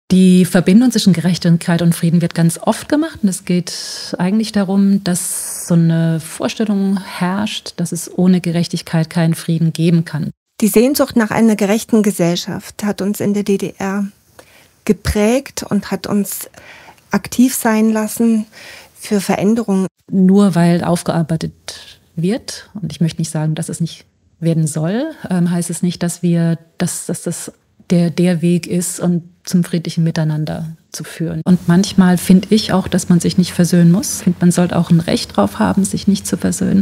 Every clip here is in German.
Die Verbindung zwischen Gerechtigkeit und Frieden wird ganz oft gemacht. Und es geht eigentlich darum, dass so eine Vorstellung herrscht, dass es ohne Gerechtigkeit keinen Frieden geben kann. Die Sehnsucht nach einer gerechten Gesellschaft hat uns in der DDR geprägt und hat uns aktiv sein lassen für Veränderungen. Nur weil aufgearbeitet wird, und ich möchte nicht sagen, dass es nicht werden soll, heißt es nicht, dass das der Weg ist, um zum friedlichen Miteinander zu führen. Und manchmal finde ich auch, dass man sich nicht versöhnen muss. Ich finde, man sollte auch ein Recht drauf haben, sich nicht zu versöhnen.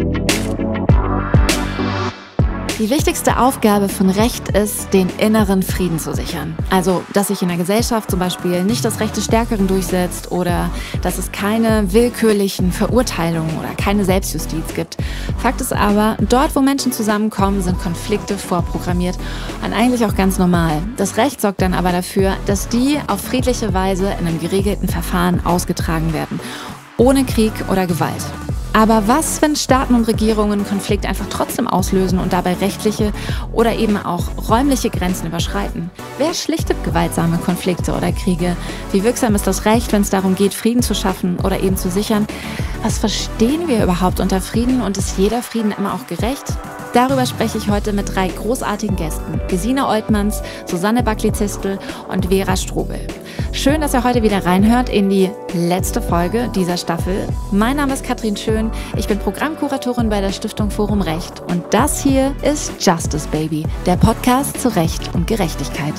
Die wichtigste Aufgabe von Recht ist, den inneren Frieden zu sichern. Also, dass sich in der Gesellschaft zum Beispiel nicht das Recht des Stärkeren durchsetzt oder dass es keine willkürlichen Verurteilungen oder keine Selbstjustiz gibt. Fakt ist aber, dort, wo Menschen zusammenkommen, sind Konflikte vorprogrammiert und eigentlich auch ganz normal. Das Recht sorgt dann aber dafür, dass die auf friedliche Weise in einem geregelten Verfahren ausgetragen werden, ohne Krieg oder Gewalt. Aber was, wenn Staaten und Regierungen Konflikte einfach trotzdem auslösen und dabei rechtliche oder eben auch räumliche Grenzen überschreiten? Wer schlichtet gewaltsame Konflikte oder Kriege? Wie wirksam ist das Recht, wenn es darum geht, Frieden zu schaffen oder eben zu sichern? Was verstehen wir überhaupt unter Frieden und ist jeder Frieden immer auch gerecht? Darüber spreche ich heute mit 3 großartigen Gästen. Gesine Oltmanns, Susanne Backli-Zistel und Vera Strobel. Schön, dass ihr heute wieder reinhört in die letzte Folge dieser Staffel. Mein Name ist Katrin Schön, ich bin Programmkuratorin bei der Stiftung Forum Recht und das hier ist Justice Baby, der Podcast zu Recht und Gerechtigkeit.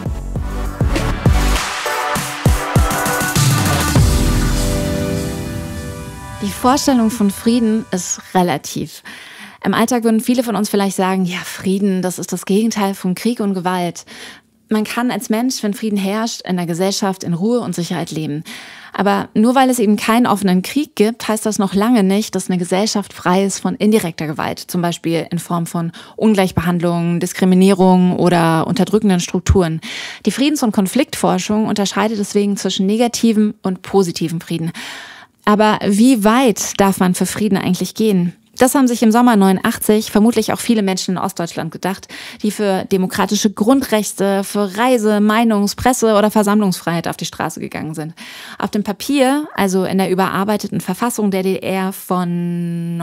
Die Vorstellung von Frieden ist relativ. Im Alltag würden viele von uns vielleicht sagen, ja, Frieden, das ist das Gegenteil von Krieg und Gewalt. Man kann als Mensch, wenn Frieden herrscht, in der Gesellschaft in Ruhe und Sicherheit leben. Aber nur weil es eben keinen offenen Krieg gibt, heißt das noch lange nicht, dass eine Gesellschaft frei ist von indirekter Gewalt. Zum Beispiel in Form von Ungleichbehandlung, Diskriminierung oder unterdrückenden Strukturen. Die Friedens- und Konfliktforschung unterscheidet deswegen zwischen negativem und positivem Frieden. Aber wie weit darf man für Frieden eigentlich gehen? Das haben sich im Sommer 89 vermutlich auch viele Menschen in Ostdeutschland gedacht, die für demokratische Grundrechte, für Reise-, Meinungs-, Presse- oder Versammlungsfreiheit auf die Straße gegangen sind. Auf dem Papier, also in der überarbeiteten Verfassung der DDR von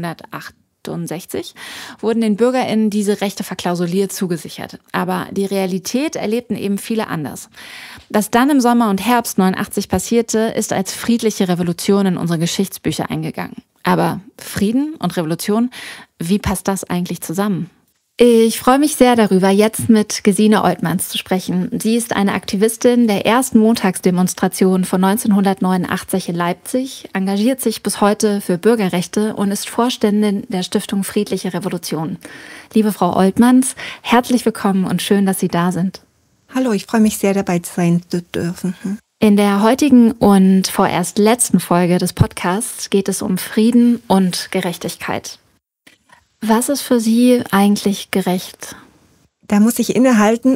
1968, wurden den BürgerInnen diese Rechte verklausuliert zugesichert. Aber die Realität erlebten eben viele anders. Was dann im Sommer und Herbst 89 passierte, ist als friedliche Revolution in unsere Geschichtsbücher eingegangen. Aber Frieden und Revolution, wie passt das eigentlich zusammen? Ich freue mich sehr darüber, jetzt mit Gesine Oltmanns zu sprechen. Sie ist eine Aktivistin der ersten Montagsdemonstration von 1989 in Leipzig, engagiert sich bis heute für Bürgerrechte und ist Vorständin der Stiftung Friedliche Revolution. Liebe Frau Oltmanns, herzlich willkommen und schön, dass Sie da sind. Hallo, ich freue mich sehr, dabei sein zu dürfen. In der heutigen und vorerst letzten Folge des Podcasts geht es um Frieden und Gerechtigkeit. Was ist für Sie eigentlich gerecht? Da muss ich innehalten.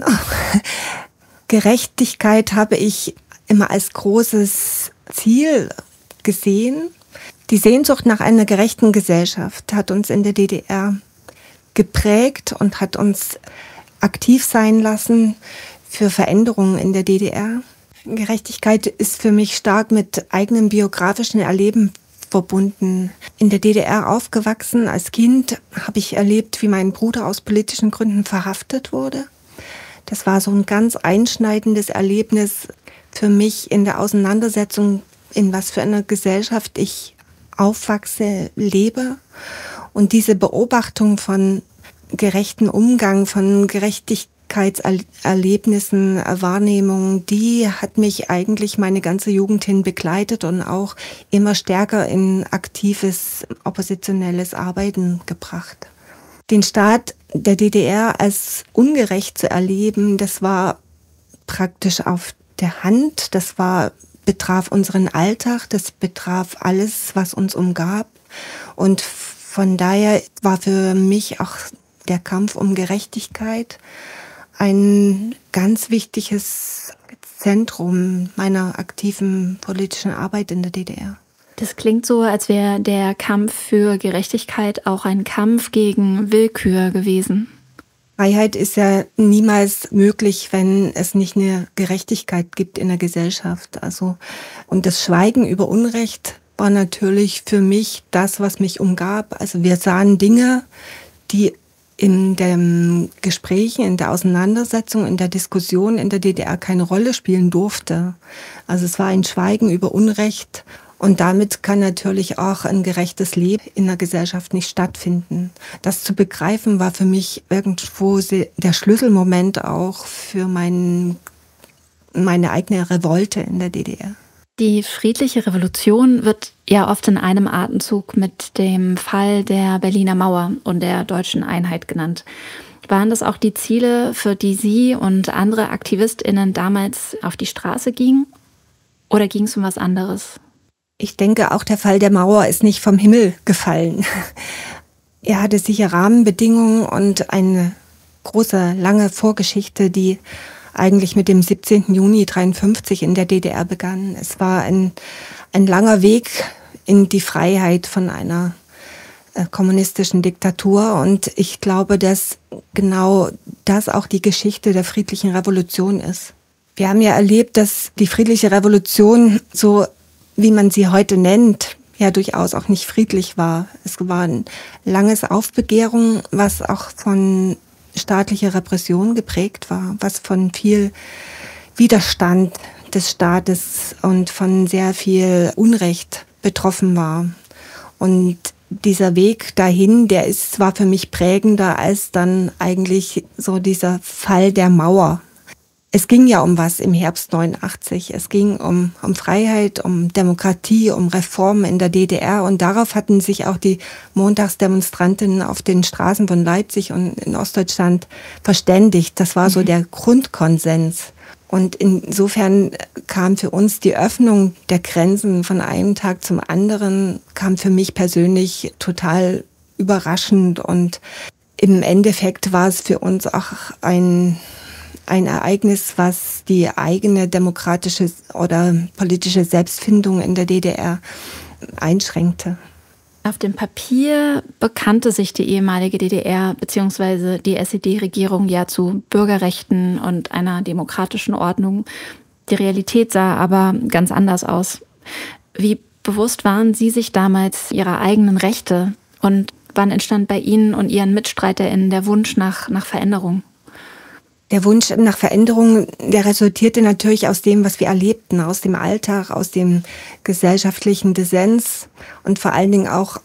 Gerechtigkeit habe ich immer als großes Ziel gesehen. Die Sehnsucht nach einer gerechten Gesellschaft hat uns in der DDR geprägt und hat uns aktiv sein lassen für Veränderungen in der DDR. Gerechtigkeit ist für mich stark mit eigenem biografischen Erleben verbunden. In der DDR aufgewachsen, als Kind habe ich erlebt, wie mein Bruder aus politischen Gründen verhaftet wurde. Das war so ein ganz einschneidendes Erlebnis für mich in der Auseinandersetzung, in was für einer Gesellschaft ich aufwachse, lebe. Und diese Beobachtung von gerechten Umgang, von Gerechtigkeitserlebnissen, Wahrnehmungen, die hat mich eigentlich meine ganze Jugend hin begleitet und auch immer stärker in aktives, oppositionelles Arbeiten gebracht. Den Staat der DDR als ungerecht zu erleben, das war praktisch auf der Hand, betraf unseren Alltag, das betraf alles, was uns umgab. Und von daher war für mich auch der Kampf um Gerechtigkeit ein ganz wichtiges Zentrum meiner aktiven politischen Arbeit in der DDR. Das klingt so, als wäre der Kampf für Gerechtigkeit auch ein Kampf gegen Willkür gewesen. Freiheit ist ja niemals möglich, wenn es nicht eine Gerechtigkeit gibt in der Gesellschaft. Also, und das Schweigen über Unrecht war natürlich für mich das, was mich umgab. Also wir sahen Dinge, die in den Gesprächen, in der Auseinandersetzung, in der Diskussion in der DDR keine Rolle spielen durfte. Also es war ein Schweigen über Unrecht. Und damit kann natürlich auch ein gerechtes Leben in der Gesellschaft nicht stattfinden. Das zu begreifen war für mich irgendwo der Schlüsselmoment auch für meine eigene Revolte in der DDR. Die friedliche Revolution wird ja oft in einem Atemzug mit dem Fall der Berliner Mauer und der deutschen Einheit genannt. Waren das auch die Ziele, für die Sie und andere AktivistInnen damals auf die Straße gingen? Oder ging es um was anderes? Ich denke, auch der Fall der Mauer ist nicht vom Himmel gefallen. Er hatte sicher Rahmenbedingungen und eine große, lange Vorgeschichte, die eigentlich mit dem 17. Juni 1953 in der DDR begann. Es war ein langer Weg in die Freiheit von einer kommunistischen Diktatur. Und ich glaube, dass genau das auch die Geschichte der friedlichen Revolution ist. Wir haben ja erlebt, dass die friedliche Revolution, so wie man sie heute nennt, ja durchaus auch nicht friedlich war. Es war ein langes Aufbegehren, was auch von staatlicher Repression geprägt war, was von viel Widerstand des Staates und von sehr viel Unrecht betroffen war. Und dieser Weg dahin, war für mich prägender als dann eigentlich so dieser Fall der Mauer. Es ging ja um was im Herbst 89. Es ging um Freiheit, um Demokratie, um Reformen in der DDR. Und darauf hatten sich auch die Montagsdemonstrantinnen auf den Straßen von Leipzig und in Ostdeutschland verständigt. Das war so der Grundkonsens. Und insofern kam für uns die Öffnung der Grenzen von einem Tag zum anderen, kam für mich persönlich total überraschend. Und im Endeffekt war es für uns auch ein Ereignis, was die eigene demokratische oder politische Selbstfindung in der DDR einschränkte. Auf dem Papier bekannte sich die ehemalige DDR bzw. die SED-Regierung ja zu Bürgerrechten und einer demokratischen Ordnung. Die Realität sah aber ganz anders aus. Wie bewusst waren Sie sich damals Ihrer eigenen Rechte und wann entstand bei Ihnen und Ihren MitstreiterInnen der Wunsch nach Veränderung? Der Wunsch nach Veränderung, der resultierte natürlich aus dem, was wir erlebten, aus dem Alltag, aus dem gesellschaftlichen Dissens und vor allen Dingen auch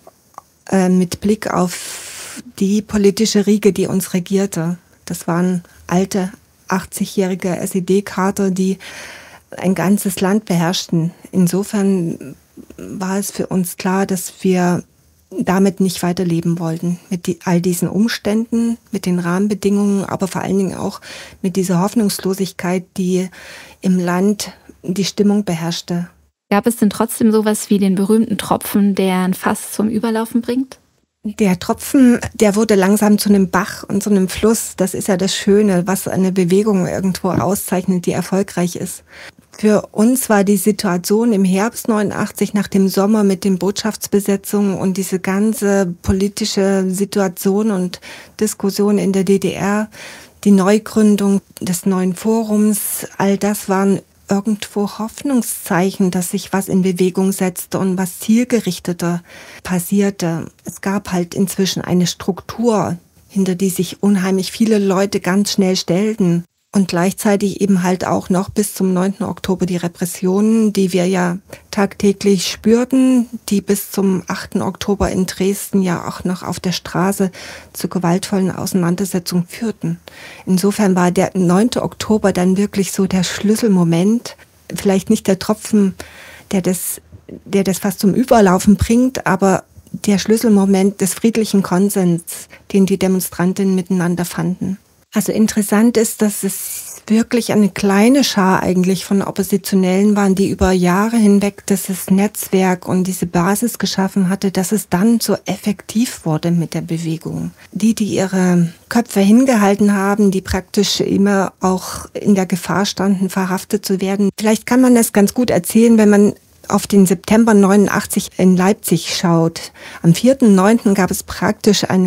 mit Blick auf die politische Riege, die uns regierte. Das waren alte, 80-jährige SED-Kader, die ein ganzes Land beherrschten. Insofern war es für uns klar, dass wir damit nicht weiterleben wollten. Mit all diesen Umständen, mit den Rahmenbedingungen, aber vor allen Dingen auch mit dieser Hoffnungslosigkeit, die im Land die Stimmung beherrschte. Gab es denn trotzdem sowas wie den berühmten Tropfen, der ein Fass zum Überlaufen bringt? Der Tropfen, der wurde langsam zu einem Bach und zu einem Fluss. Das ist ja das Schöne, was eine Bewegung irgendwo auszeichnet, die erfolgreich ist. Für uns war die Situation im Herbst 89 nach dem Sommer mit den Botschaftsbesetzungen und diese ganze politische Situation und Diskussion in der DDR, die Neugründung des neuen Forums, all das waren irgendwo Hoffnungszeichen, dass sich was in Bewegung setzte und was zielgerichteter passierte. Es gab halt inzwischen eine Struktur, hinter die sich unheimlich viele Leute ganz schnell stellten. Und gleichzeitig eben halt auch noch bis zum 9. Oktober die Repressionen, die wir ja tagtäglich spürten, die bis zum 8. Oktober in Dresden ja auch noch auf der Straße zu gewaltvollen Auseinandersetzungen führten. Insofern war der 9. Oktober dann wirklich so der Schlüsselmoment, vielleicht nicht der Tropfen, der das fast zum Überlaufen bringt, aber der Schlüsselmoment des friedlichen Konsens, den die Demonstrantinnen miteinander fanden. Also interessant ist, dass es wirklich eine kleine Schar eigentlich von Oppositionellen waren, die über Jahre hinweg dieses Netzwerk und diese Basis geschaffen hatte, dass es dann so effektiv wurde mit der Bewegung. Die ihre Köpfe hingehalten haben, die praktisch immer auch in der Gefahr standen, verhaftet zu werden. Vielleicht kann man das ganz gut erzählen, wenn man auf den September 89 in Leipzig schaut. Am 4.9. gab es praktisch eine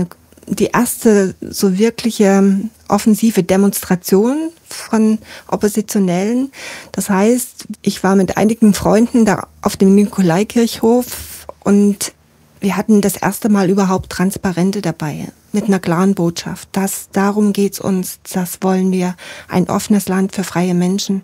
die erste so wirkliche offensive Demonstration von Oppositionellen. Das heißt, ich war mit einigen Freunden da auf dem Nikolaikirchhof und wir hatten das erste Mal überhaupt Transparente dabei mit einer klaren Botschaft. Darum geht's uns, das wollen wir, ein offenes Land für freie Menschen.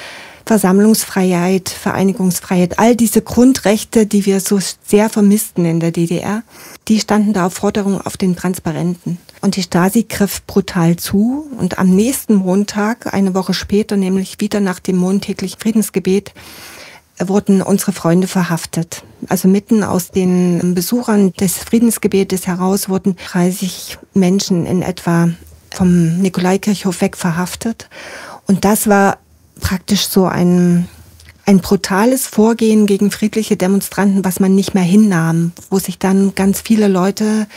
Versammlungsfreiheit, Vereinigungsfreiheit, all diese Grundrechte, die wir so sehr vermissten in der DDR, die standen da auf Forderung auf den Transparenten. Und die Stasi griff brutal zu und am nächsten Montag, eine Woche später, nämlich wieder nach dem montäglichen Friedensgebet, wurden unsere Freunde verhaftet. Also mitten aus den Besuchern des Friedensgebetes heraus wurden 30 Menschen in etwa vom Nikolaikirchhof weg verhaftet. Und das war praktisch so ein brutales Vorgehen gegen friedliche Demonstranten, was man nicht mehr hinnahm, wo sich dann ganz viele Leute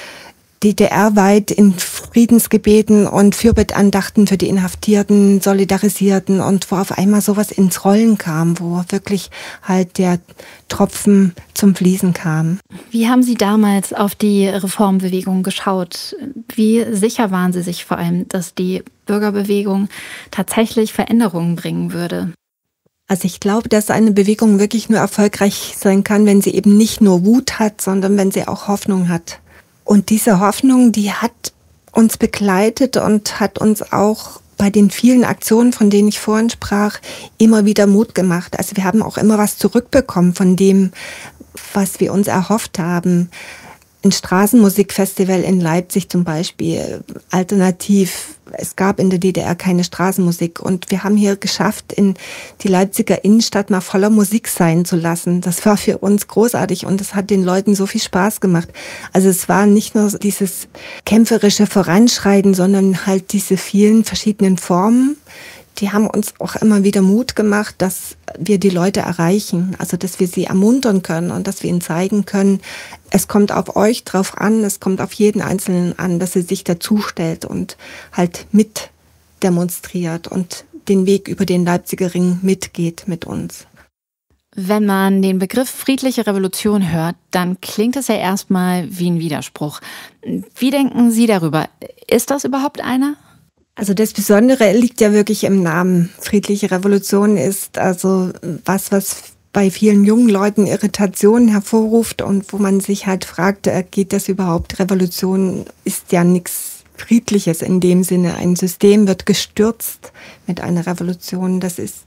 DDR-weit in Friedensgebeten und Fürbittandachten für die Inhaftierten solidarisierten und wo auf einmal sowas ins Rollen kam, wo wirklich halt der Tropfen zum Fließen kam. Wie haben Sie damals auf die Reformbewegung geschaut? Wie sicher waren Sie sich vor allem, dass die Bürgerbewegung tatsächlich Veränderungen bringen würde? Also ich glaube, dass eine Bewegung wirklich nur erfolgreich sein kann, wenn sie eben nicht nur Wut hat, sondern wenn sie auch Hoffnung hat. Und diese Hoffnung, die hat uns begleitet und hat uns auch bei den vielen Aktionen, von denen ich vorhin sprach, immer wieder Mut gemacht. Also wir haben auch immer was zurückbekommen von dem, was wir uns erhofft haben. Ein Straßenmusikfestival in Leipzig zum Beispiel, alternativ. Es gab in der DDR keine Straßenmusik und wir haben hier geschafft, in die Leipziger Innenstadt mal voller Musik sein zu lassen. Das war für uns großartig und es hat den Leuten so viel Spaß gemacht. Also es war nicht nur dieses kämpferische Voranschreiten, sondern halt diese vielen verschiedenen Formen. Die haben uns auch immer wieder Mut gemacht, dass wir die Leute erreichen, also dass wir sie ermuntern können und dass wir ihnen zeigen können, es kommt auf euch drauf an, es kommt auf jeden Einzelnen an, dass er sich dazustellt und halt mit demonstriert und den Weg über den Leipziger Ring mitgeht mit uns. Wenn man den Begriff friedliche Revolution hört, dann klingt es ja erstmal wie ein Widerspruch. Wie denken Sie darüber? Ist das überhaupt einer? Also das Besondere liegt ja wirklich im Namen. Friedliche Revolution ist also was bei vielen jungen Leuten Irritationen hervorruft und wo man sich halt fragt, geht das überhaupt? Revolution ist ja nichts Friedliches in dem Sinne. Ein System wird gestürzt mit einer Revolution.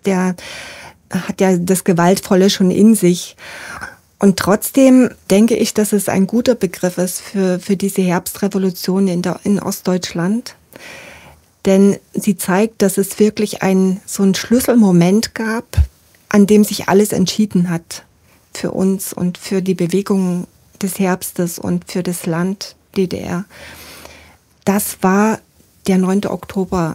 Hat ja das Gewaltvolle schon in sich. Und trotzdem denke ich, dass es ein guter Begriff ist für diese Herbstrevolution in Ostdeutschland. Denn sie zeigt, dass es wirklich so einen Schlüsselmoment gab, an dem sich alles entschieden hat für uns und für die Bewegung des Herbstes und für das Land DDR. Das war der 9. Oktober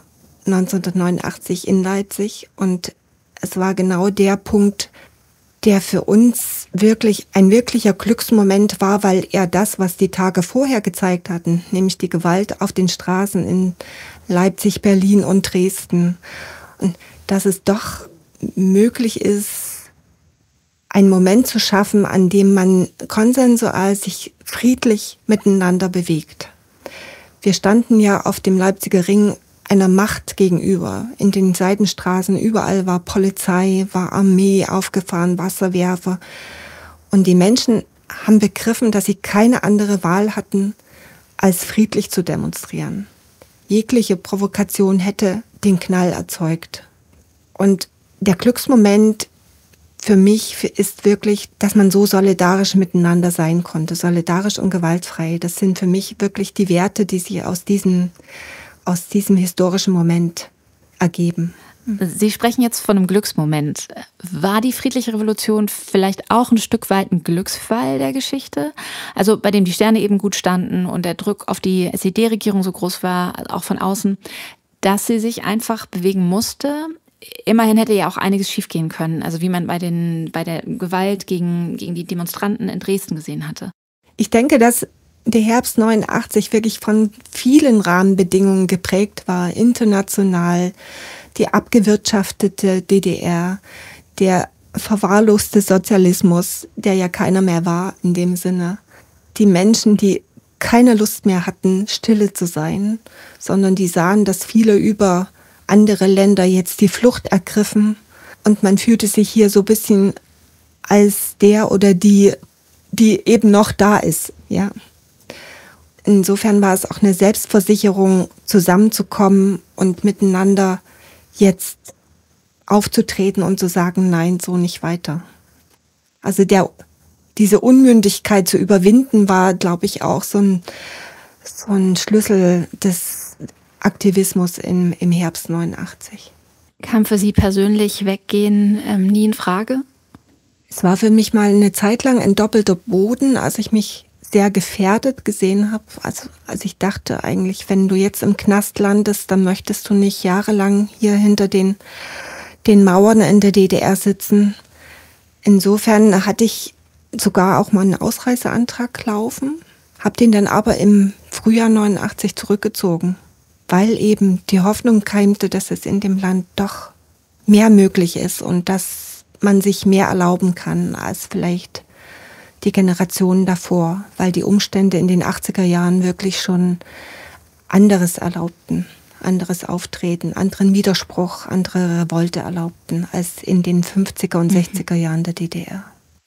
1989 in Leipzig und es war genau der Punkt, der für uns wirklich ein wirklicher Glücksmoment war, weil er das, was die Tage vorher gezeigt hatten, nämlich die Gewalt auf den Straßen in Leipzig, Berlin und Dresden, und dass es doch möglich ist, einen Moment zu schaffen, an dem man konsensual sich friedlich miteinander bewegt. Wir standen ja auf dem Leipziger Ring einer Macht gegenüber. In den Seitenstraßen überall war Polizei, war Armee aufgefahren, Wasserwerfer. Und die Menschen haben begriffen, dass sie keine andere Wahl hatten, als friedlich zu demonstrieren. Jegliche Provokation hätte den Knall erzeugt. Und der Glücksmoment für mich ist wirklich, dass man so solidarisch miteinander sein konnte, solidarisch und gewaltfrei. Das sind für mich wirklich die Werte, die sich aus diesem historischen Moment ergeben. Sie sprechen jetzt von einem Glücksmoment. War die friedliche Revolution vielleicht auch ein Stück weit ein Glücksfall der Geschichte? Also bei dem die Sterne eben gut standen und der Druck auf die SED-Regierung so groß war, auch von außen, dass sie sich einfach bewegen musste. Immerhin hätte ja auch einiges schiefgehen können, also wie man bei der Gewalt gegen die Demonstranten in Dresden gesehen hatte. Ich denke, dass der Herbst 89 wirklich von vielen Rahmenbedingungen geprägt war, international, die abgewirtschaftete DDR, der verwahrloste Sozialismus, der ja keiner mehr war in dem Sinne, die Menschen, die keine Lust mehr hatten, stille zu sein, sondern die sahen, dass viele über andere Länder jetzt die Flucht ergriffen. Und man fühlte sich hier so ein bisschen als der oder die eben noch da ist. Ja. Insofern war es auch eine Selbstversicherung, zusammenzukommen und miteinander jetzt aufzutreten und zu sagen, nein, so nicht weiter. Also diese Unmündigkeit zu überwinden war, glaube ich, auch so ein Schlüssel des Aktivismus im Herbst 89. Kam für Sie persönlich Weggehen nie in Frage? Es war für mich mal eine Zeit lang ein doppelter Boden, als ich mich sehr gefährdet gesehen habe. Also ich dachte eigentlich, wenn du jetzt im Knast landest, dann möchtest du nicht jahrelang hier hinter den Mauern in der DDR sitzen. Insofern hatte ich sogar auch mal einen Ausreiseantrag laufen, habe den dann aber im Frühjahr 89 zurückgezogen, weil eben die Hoffnung keimte, dass es in dem Land doch mehr möglich ist und dass man sich mehr erlauben kann als vielleicht die Generationen davor, weil die Umstände in den 80er Jahren wirklich schon anderes erlaubten, anderes Auftreten, anderen Widerspruch, andere Revolte erlaubten als in den 50er und 60er Jahren der DDR.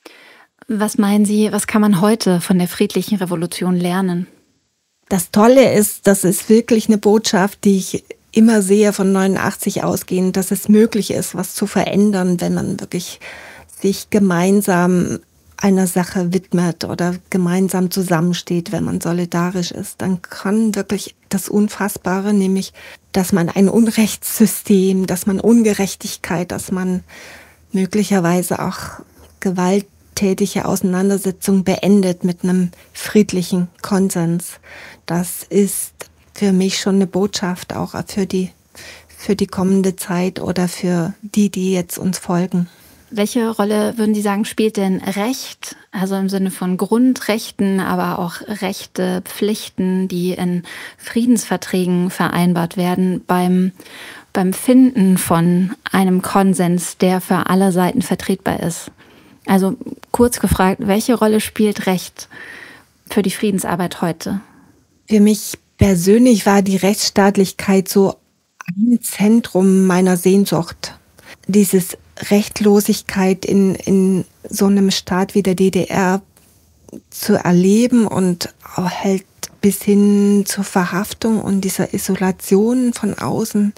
Was meinen Sie, was kann man heute von der friedlichen Revolution lernen? Das Tolle ist, das ist wirklich eine Botschaft, die ich immer sehe von 89 ausgehend, dass es möglich ist, was zu verändern, wenn man wirklich sich gemeinsam einer Sache widmet oder gemeinsam zusammensteht, wenn man solidarisch ist. Dann kann wirklich das Unfassbare, nämlich, dass man ein Unrechtssystem, dass man Ungerechtigkeit, dass man möglicherweise auch gewalttätige Auseinandersetzungen beendet mit einem friedlichen Konsens. Das ist für mich schon eine Botschaft auch für die kommende Zeit oder für die jetzt uns folgen. Welche Rolle, würden Sie sagen, spielt denn Recht, also im Sinne von Grundrechten, aber auch Rechte, Pflichten, die in Friedensverträgen vereinbart werden, beim Finden von einem Konsens, der für alle Seiten vertretbar ist? Also kurz gefragt, welche Rolle spielt Recht für die Friedensarbeit heute? Für mich persönlich war die Rechtsstaatlichkeit so ein Zentrum meiner Sehnsucht. Dieses Rechtlosigkeit in so einem Staat wie der DDR zu erleben und auch halt bis hin zur Verhaftung und dieser Isolation von außen,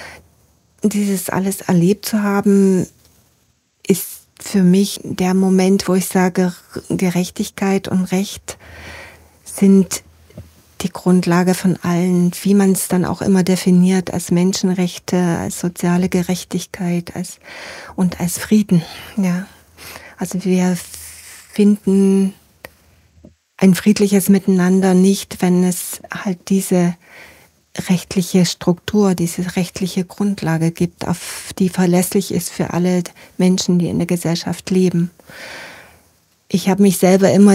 dieses alles erlebt zu haben, ist für mich der Moment, wo ich sage, Gerechtigkeit und Recht sind die Grundlage von allen, wie man es dann auch immer definiert, als Menschenrechte, als soziale Gerechtigkeit, als Frieden. Ja. Also wir finden ein friedliches Miteinander nicht, wenn es halt diese rechtliche Struktur, diese rechtliche Grundlage gibt, auf die verlässlich ist für alle Menschen, die in der Gesellschaft leben. Ich habe mich selber immer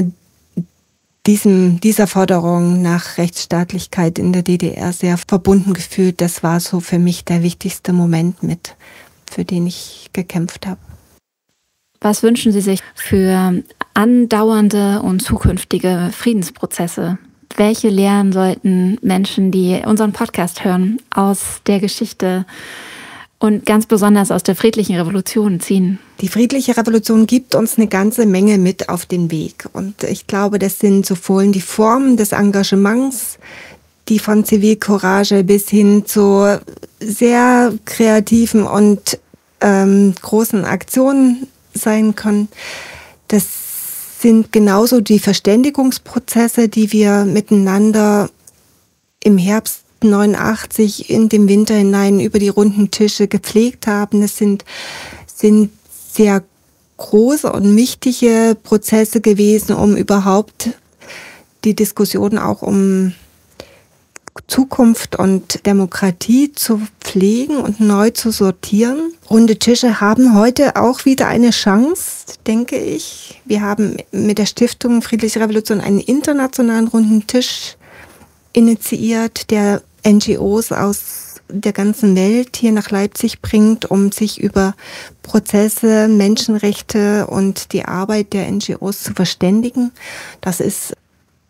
dieser Forderung nach Rechtsstaatlichkeit in der DDR sehr verbunden gefühlt. Das war so für mich der wichtigste Moment für den ich gekämpft habe. Was wünschen Sie sich für andauernde und zukünftige Friedensprozesse? Welche Lehren sollten Menschen, die unseren Podcast hören, aus der Geschichte und ganz besonders aus der friedlichen Revolution ziehen? Die friedliche Revolution gibt uns eine ganze Menge mit auf den Weg. Und ich glaube, das sind sowohl die Formen des Engagements, die von Zivilcourage bis hin zu sehr kreativen und großen Aktionen sein können. Das sind genauso die Verständigungsprozesse, die wir miteinander im Herbst 89 in den Winter hinein über die runden Tische gepflegt haben. Das sind sehr große und wichtige Prozesse gewesen, um überhaupt die Diskussion auch um Zukunft und Demokratie zu pflegen und neu zu sortieren. Runde Tische haben heute auch wieder eine Chance, denke ich. Wir haben mit der Stiftung Friedliche Revolution einen internationalen runden Tisch initiiert, der NGOs aus der ganzen Welt hier nach Leipzig bringt, um sich über Prozesse, Menschenrechte und die Arbeit der NGOs zu verständigen. Das ist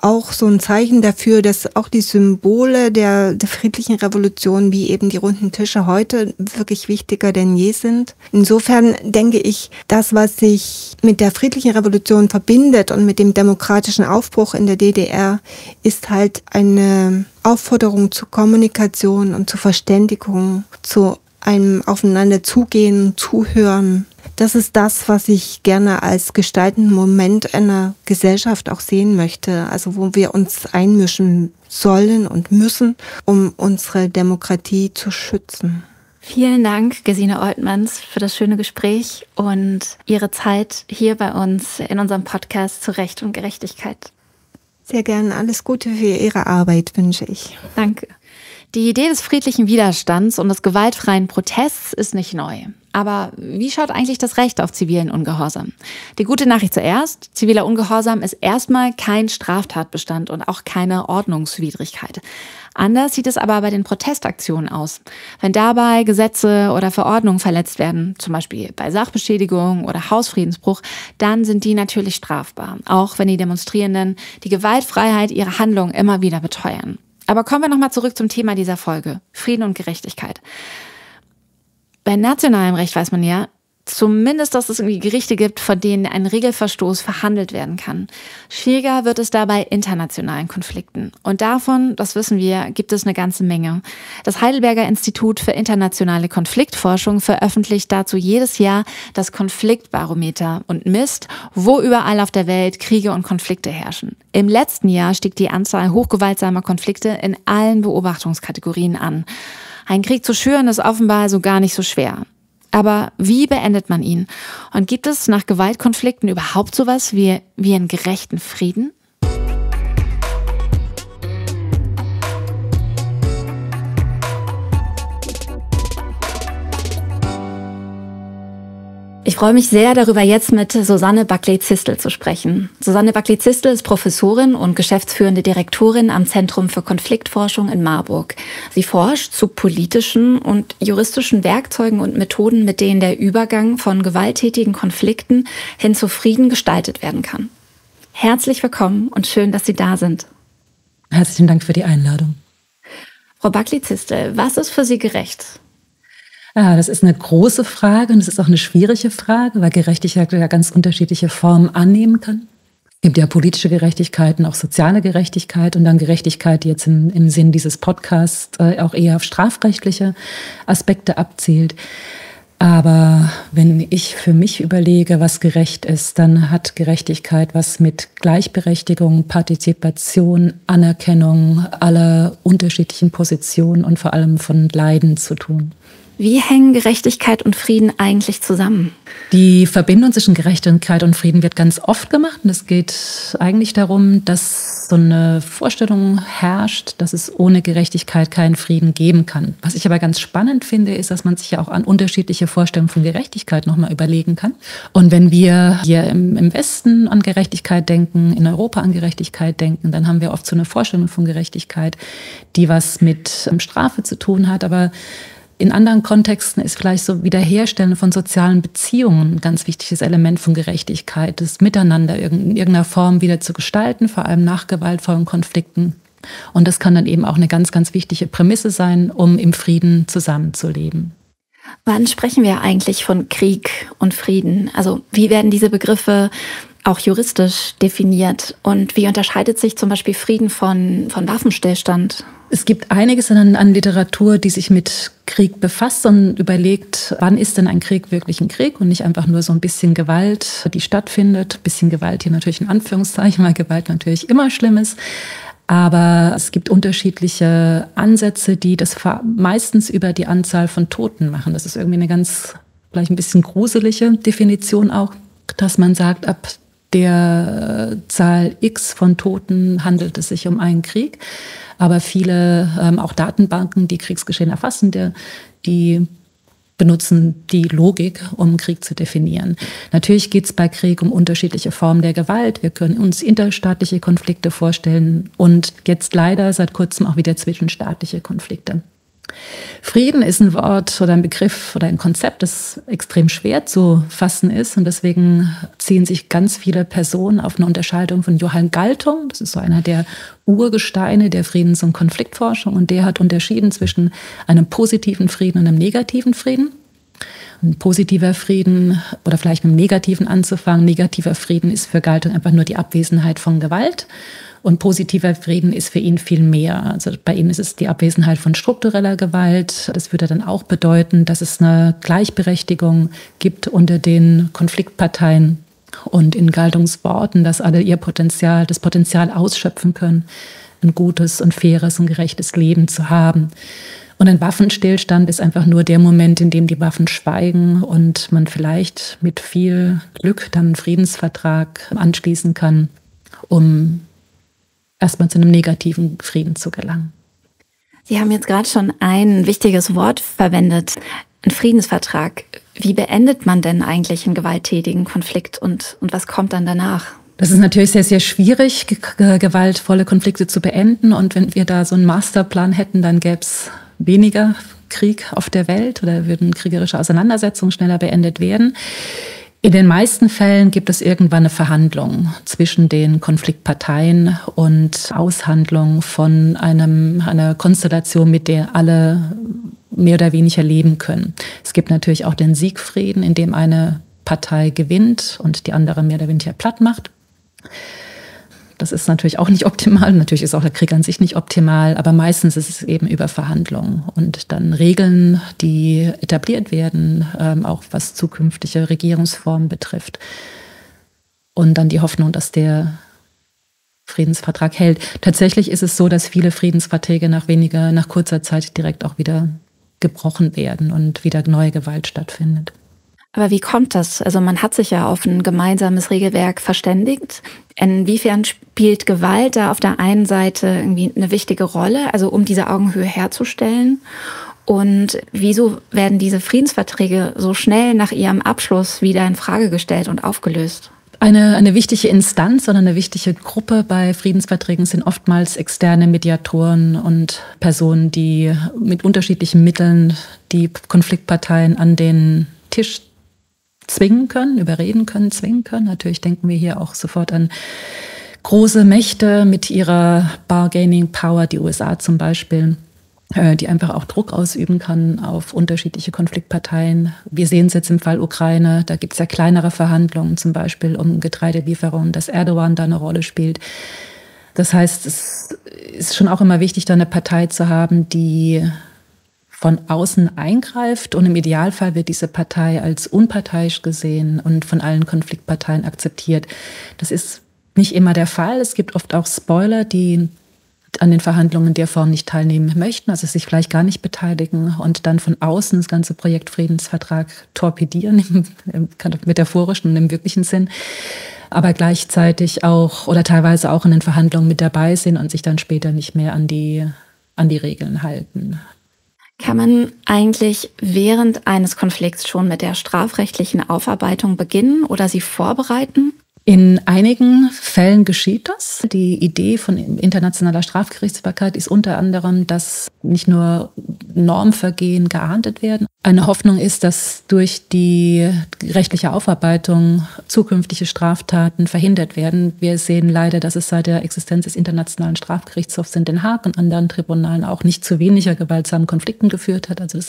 auch so ein Zeichen dafür, dass auch die Symbole der friedlichen Revolution, wie eben die runden Tische heute, wirklich wichtiger denn je sind. Insofern denke ich, das, was sich mit der friedlichen Revolution verbindet und mit dem demokratischen Aufbruch in der DDR, ist halt eine Aufforderung zur Kommunikation und zur Verständigung, zu einem Aufeinander zugehen, zuhören. Das ist das, was ich gerne als gestaltenden Moment einer Gesellschaft auch sehen möchte. Also wo wir uns einmischen sollen und müssen, um unsere Demokratie zu schützen. Vielen Dank, Gesine Oltmanns, für das schöne Gespräch und Ihre Zeit hier bei uns in unserem Podcast zu Recht und Gerechtigkeit. Sehr gerne. Alles Gute für Ihre Arbeit wünsche ich. Danke. Die Idee des friedlichen Widerstands und des gewaltfreien Protests ist nicht neu. Aber wie schaut eigentlich das Recht auf zivilen Ungehorsam? Die gute Nachricht zuerst: Ziviler Ungehorsam ist erstmal kein Straftatbestand und auch keine Ordnungswidrigkeit. Anders sieht es aber bei den Protestaktionen aus. Wenn dabei Gesetze oder Verordnungen verletzt werden, zum Beispiel bei Sachbeschädigung oder Hausfriedensbruch, dann sind die natürlich strafbar, auch wenn die Demonstrierenden die Gewaltfreiheit ihrer Handlungen immer wieder beteuern. Aber kommen wir nochmal zurück zum Thema dieser Folge: Frieden und Gerechtigkeit. Bei nationalem Recht weiß man ja zumindest, dass es irgendwie Gerichte gibt, vor denen ein Regelverstoß verhandelt werden kann. Schwieriger wird es da bei internationalen Konflikten. Und davon, das wissen wir, gibt es eine ganze Menge. Das Heidelberger Institut für internationale Konfliktforschung veröffentlicht dazu jedes Jahr das Konfliktbarometer und misst, wo überall auf der Welt Kriege und Konflikte herrschen. Im letzten Jahr stieg die Anzahl hochgewaltsamer Konflikte in allen Beobachtungskategorien an. Ein Krieg zu schüren ist offenbar also gar nicht so schwer. Aber wie beendet man ihn? Und gibt es nach Gewaltkonflikten überhaupt sowas wie einen gerechten Frieden? Ich freue mich sehr darüber, jetzt mit Susanne Buckley-Zistel zu sprechen. Susanne Buckley-Zistel ist Professorin und geschäftsführende Direktorin am Zentrum für Konfliktforschung in Marburg. Sie forscht zu politischen und juristischen Werkzeugen und Methoden, mit denen der Übergang von gewalttätigen Konflikten hin zu Frieden gestaltet werden kann. Herzlich willkommen und schön, dass Sie da sind. Herzlichen Dank für die Einladung. Frau Buckley-Zistel, was ist für Sie gerecht? Ja, das ist eine große Frage und es ist auch eine schwierige Frage, weil Gerechtigkeit ja ganz unterschiedliche Formen annehmen kann. Es gibt ja politische Gerechtigkeiten, auch soziale Gerechtigkeit und dann Gerechtigkeit, die jetzt im Sinn dieses Podcasts auch eher auf strafrechtliche Aspekte abzielt. Aber wenn ich für mich überlege, was gerecht ist, dann hat Gerechtigkeit was mit Gleichberechtigung, Partizipation, Anerkennung aller unterschiedlichen Positionen und vor allem von Leiden zu tun. Wie hängen Gerechtigkeit und Frieden eigentlich zusammen? Die Verbindung zwischen Gerechtigkeit und Frieden wird ganz oft gemacht. Und es geht eigentlich darum, dass so eine Vorstellung herrscht, dass es ohne Gerechtigkeit keinen Frieden geben kann. Was ich aber ganz spannend finde, ist, dass man sich ja auch an unterschiedliche Vorstellungen von Gerechtigkeit nochmal überlegen kann. Und wenn wir hier im Westen an Gerechtigkeit denken, in Europa an Gerechtigkeit denken, dann haben wir oft so eine Vorstellung von Gerechtigkeit, die was mit Strafe zu tun hat, aber in anderen Kontexten ist vielleicht so Wiederherstellen von sozialen Beziehungen ein ganz wichtiges Element von Gerechtigkeit, das Miteinander in irgendeiner Form wieder zu gestalten, vor allem nach gewaltvollen Konflikten. Und das kann dann eben auch eine ganz, ganz wichtige Prämisse sein, um im Frieden zusammenzuleben. Wann sprechen wir eigentlich von Krieg und Frieden? Also wie werden diese Begriffe auch juristisch definiert? Und wie unterscheidet sich zum Beispiel Frieden von Waffenstillstand? Es gibt einiges an Literatur, die sich mit Krieg befasst und überlegt, wann ist denn ein Krieg wirklich ein Krieg und nicht einfach nur so ein bisschen Gewalt, die stattfindet. Ein bisschen Gewalt hier natürlich in Anführungszeichen, weil Gewalt natürlich immer schlimm ist. Aber es gibt unterschiedliche Ansätze, die das meistens über die Anzahl von Toten machen. Das ist irgendwie eine ganz, vielleicht ein bisschen gruselige Definition auch, dass man sagt, ab der Zahl X von Toten handelt es sich um einen Krieg. Aber viele auch Datenbanken, die Kriegsgeschehen erfassen, die benutzen die Logik, um Krieg zu definieren. Natürlich geht es bei Krieg um unterschiedliche Formen der Gewalt. Wir können uns interstaatliche Konflikte vorstellen und jetzt leider seit kurzem auch wieder zwischenstaatliche Konflikte. Frieden ist ein Wort oder ein Begriff oder ein Konzept, das extrem schwer zu fassen ist. Und deswegen ziehen sich ganz viele Personen auf eine Unterscheidung von Johann Galtung. Das ist so einer der Urgesteine der Friedens- und Konfliktforschung. Und der hat unterschieden zwischen einem positiven Frieden und einem negativen Frieden. Ein positiver Frieden oder vielleicht mit einem negativen anzufangen. Negativer Frieden ist für Galtung einfach nur die Abwesenheit von Gewalt. Und positiver Frieden ist für ihn viel mehr. Also bei ihm ist es die Abwesenheit von struktureller Gewalt. Das würde dann auch bedeuten, dass es eine Gleichberechtigung gibt unter den Konfliktparteien und in Galtungsworten, dass alle das Potenzial ausschöpfen können, ein gutes und faires und gerechtes Leben zu haben. Und ein Waffenstillstand ist einfach nur der Moment, in dem die Waffen schweigen und man vielleicht mit viel Glück dann einen Friedensvertrag anschließen kann, um erstmal zu einem negativen Frieden zu gelangen. Sie haben jetzt gerade schon ein wichtiges Wort verwendet, ein Friedensvertrag. Wie beendet man denn eigentlich einen gewalttätigen Konflikt und was kommt dann danach? Das ist natürlich sehr, sehr schwierig, gewaltvolle Konflikte zu beenden. Und wenn wir da so einen Masterplan hätten, dann gäbe es weniger Krieg auf der Welt oder würden kriegerische Auseinandersetzungen schneller beendet werden. In den meisten Fällen gibt es irgendwann eine Verhandlung zwischen den Konfliktparteien und Aushandlung von einer Konstellation, mit der alle mehr oder weniger leben können. Es gibt natürlich auch den Siegfrieden, in dem eine Partei gewinnt und die andere mehr oder weniger platt macht. Das ist natürlich auch nicht optimal. Natürlich ist auch der Krieg an sich nicht optimal, aber meistens ist es eben über Verhandlungen und dann Regeln, die etabliert werden, auch was zukünftige Regierungsformen betrifft. Und dann die Hoffnung, dass der Friedensvertrag hält. Tatsächlich ist es so, dass viele Friedensverträge nach kurzer Zeit direkt auch wieder gebrochen werden und wieder neue Gewalt stattfindet. Aber wie kommt das? Also man hat sich ja auf ein gemeinsames Regelwerk verständigt. Inwiefern spielt Gewalt da auf der einen Seite irgendwie eine wichtige Rolle, also um diese Augenhöhe herzustellen? Und wieso werden diese Friedensverträge so schnell nach ihrem Abschluss wieder in Frage gestellt und aufgelöst? Eine wichtige Instanz oder eine wichtige Gruppe bei Friedensverträgen sind oftmals externe Mediatoren und Personen, die mit unterschiedlichen Mitteln die Konfliktparteien an den Tisch zwingen können, überreden können, zwingen können. Natürlich denken wir hier auch sofort an große Mächte mit ihrer Bargaining Power, die USA zum Beispiel, die einfach auch Druck ausüben kann auf unterschiedliche Konfliktparteien. Wir sehen es jetzt im Fall Ukraine, da gibt es ja kleinere Verhandlungen, zum Beispiel um Getreidelieferungen, dass Erdogan da eine Rolle spielt. Das heißt, es ist schon auch immer wichtig, da eine Partei zu haben, die von außen eingreift und im Idealfall wird diese Partei als unparteiisch gesehen und von allen Konfliktparteien akzeptiert. Das ist nicht immer der Fall. Es gibt oft auch Spoiler, die an den Verhandlungen in der Form nicht teilnehmen möchten, also sich vielleicht gar nicht beteiligen und dann von außen das ganze Projekt Friedensvertrag torpedieren, im metaphorischen und im wirklichen Sinn, aber gleichzeitig auch oder teilweise auch in den Verhandlungen mit dabei sind und sich dann später nicht mehr an die Regeln halten. Kann man eigentlich während eines Konflikts schon mit der strafrechtlichen Aufarbeitung beginnen oder sie vorbereiten? In einigen Fällen geschieht das. Die Idee von internationaler Strafgerichtsbarkeit ist unter anderem, dass nicht nur Normvergehen geahndet werden. Eine Hoffnung ist, dass durch die rechtliche Aufarbeitung zukünftige Straftaten verhindert werden. Wir sehen leider, dass es seit der Existenz des Internationalen Strafgerichtshofs in Den Haag und anderen Tribunalen auch nicht zu weniger gewaltsamen Konflikten geführt hat. Also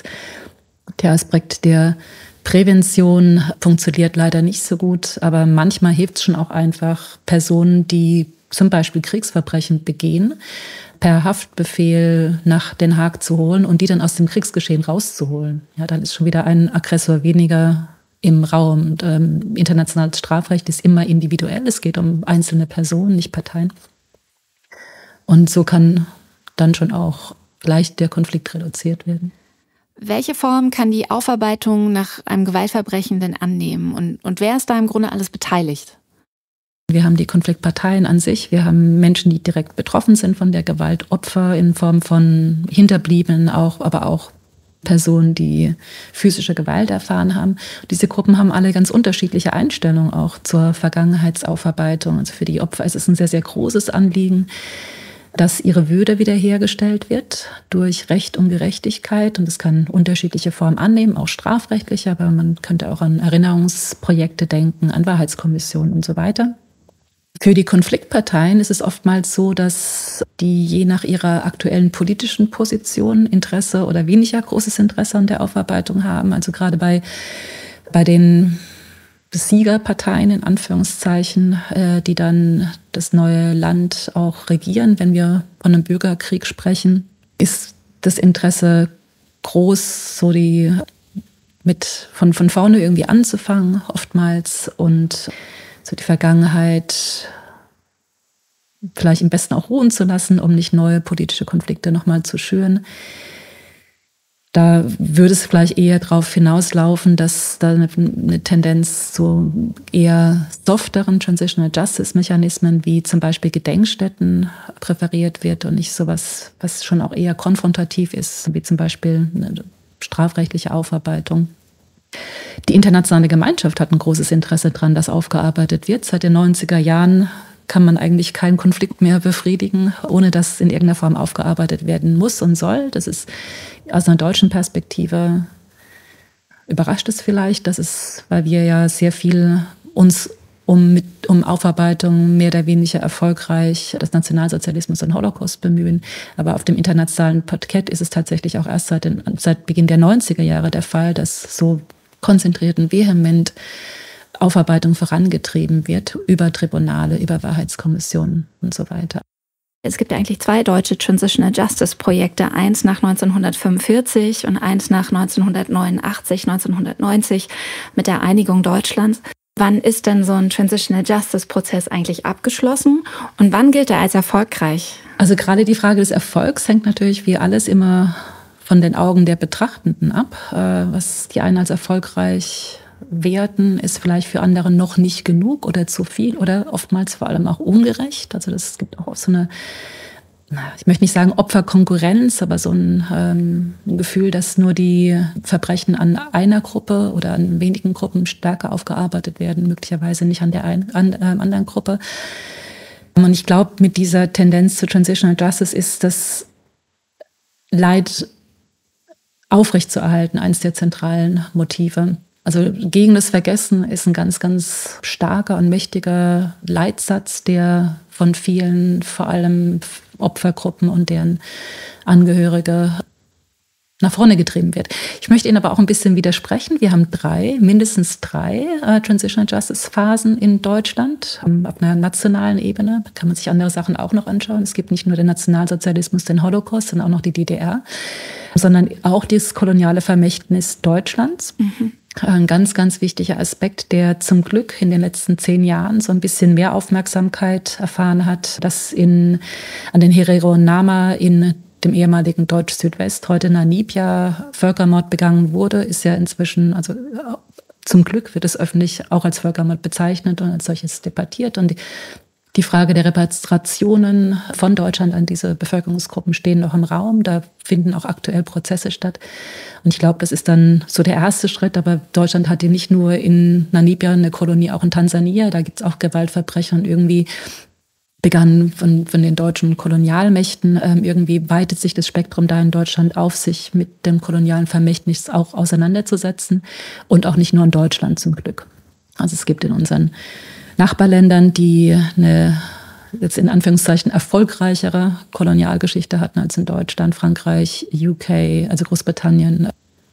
der Aspekt der Prävention funktioniert leider nicht so gut, aber manchmal hilft es schon auch einfach, Personen, die zum Beispiel Kriegsverbrechen begehen, per Haftbefehl nach Den Haag zu holen und die dann aus dem Kriegsgeschehen rauszuholen. Ja, dann ist schon wieder ein Aggressor weniger im Raum. Und, internationales Strafrecht ist immer individuell, es geht um einzelne Personen, nicht Parteien. Und so kann dann schon auch leicht der Konflikt reduziert werden. Welche Form kann die Aufarbeitung nach einem Gewaltverbrechen denn annehmen? Und wer ist da im Grunde alles beteiligt? Wir haben die Konfliktparteien an sich, wir haben Menschen, die direkt betroffen sind von der Gewalt, Opfer in Form von Hinterbliebenen, aber auch Personen, die physische Gewalt erfahren haben. Diese Gruppen haben alle ganz unterschiedliche Einstellungen auch zur Vergangenheitsaufarbeitung. Also für die Opfer ist es ein sehr, sehr großes Anliegen. dass ihre Würde wiederhergestellt wird durch Recht und Gerechtigkeit. Und es kann unterschiedliche Formen annehmen, auch strafrechtliche, aber man könnte auch an Erinnerungsprojekte denken, an Wahrheitskommissionen und so weiter. Für die Konfliktparteien ist es oftmals so, dass die je nach ihrer aktuellen politischen Position Interesse oder weniger großes Interesse an der Aufarbeitung haben. Also gerade bei den Siegerparteien in Anführungszeichen, die dann das neue Land auch regieren, wenn wir von einem Bürgerkrieg sprechen, ist das Interesse groß, so von vorne irgendwie anzufangen oftmals und so die Vergangenheit vielleicht im besten auch ruhen zu lassen, um nicht neue politische Konflikte nochmal zu schüren. Da würde es vielleicht eher darauf hinauslaufen, dass da eine Tendenz zu eher softeren Transitional Justice Mechanismen wie zum Beispiel Gedenkstätten präferiert wird und nicht sowas, was schon auch eher konfrontativ ist, wie zum Beispiel eine strafrechtliche Aufarbeitung. Die internationale Gemeinschaft hat ein großes Interesse daran, dass aufgearbeitet wird. Seit den 90er Jahren kann man eigentlich keinen Konflikt mehr befriedigen, ohne dass in irgendeiner Form aufgearbeitet werden muss und soll. Das ist aus einer deutschen Perspektive, überrascht es vielleicht, weil wir ja sehr viel uns um Aufarbeitung mehr oder weniger erfolgreich des Nationalsozialismus und Holocaust bemühen. Aber auf dem internationalen Parkett ist es tatsächlich auch erst seit Beginn der 90er Jahre der Fall, dass so konzentriert und vehement Aufarbeitung vorangetrieben wird über Tribunale, über Wahrheitskommissionen und so weiter. Es gibt eigentlich 2 deutsche Transitional Justice Projekte, eins nach 1945 und eins nach 1989, 1990 mit der Einigung Deutschlands. Wann ist denn so ein Transitional Justice Prozess eigentlich abgeschlossen und wann gilt er als erfolgreich? Also gerade die Frage des Erfolgs hängt natürlich wie alles immer von den Augen der Betrachtenden ab. Was die einen als erfolgreich werten, ist vielleicht für andere noch nicht genug oder zu viel oder oftmals vor allem auch ungerecht. Also es gibt auch so eine, ich möchte nicht sagen Opferkonkurrenz, aber so ein Gefühl, dass nur die Verbrechen an einer Gruppe oder an wenigen Gruppen stärker aufgearbeitet werden, möglicherweise nicht an der anderen Gruppe. Und ich glaube, mit dieser Tendenz zu Transitional Justice ist das Leid aufrechtzuerhalten, eines der zentralen Motive. Also gegen das Vergessen ist ein ganz, ganz starker und mächtiger Leitsatz, der von vielen, vor allem Opfergruppen und deren Angehörige, nach vorne getrieben wird. Ich möchte Ihnen aber auch ein bisschen widersprechen. Wir haben mindestens drei Transitional Justice Phasen in Deutschland auf einer nationalen Ebene. Da kann man sich andere Sachen auch noch anschauen. Es gibt nicht nur den Nationalsozialismus, den Holocaust, sondern auch noch die DDR, sondern auch das koloniale Vermächtnis Deutschlands. Mhm. Ein ganz, ganz wichtiger Aspekt, der zum Glück in den letzten 10 Jahren so ein bisschen mehr Aufmerksamkeit erfahren hat, dass an den Herero und Nama in dem ehemaligen Deutsch-Südwest, heute Namibia, Völkermord begangen wurde, ist ja inzwischen, also zum Glück wird es öffentlich auch als Völkermord bezeichnet und als solches debattiert. Und die Frage der Reparationen von Deutschland an diese Bevölkerungsgruppen stehen noch im Raum. Da finden auch aktuell Prozesse statt. Und ich glaube, das ist dann so der erste Schritt. Aber Deutschland hatte nicht nur in Namibia eine Kolonie, auch in Tansania. Da gibt es auch Gewaltverbrechen. Und irgendwie begann von den deutschen Kolonialmächten, irgendwie weitet sich das Spektrum da in Deutschland auf, sich mit dem kolonialen Vermächtnis auch auseinanderzusetzen. Und auch nicht nur in Deutschland zum Glück. Also es gibt in unseren Nachbarländern, die eine jetzt in Anführungszeichen erfolgreichere Kolonialgeschichte hatten als in Deutschland, Frankreich, UK, also Großbritannien,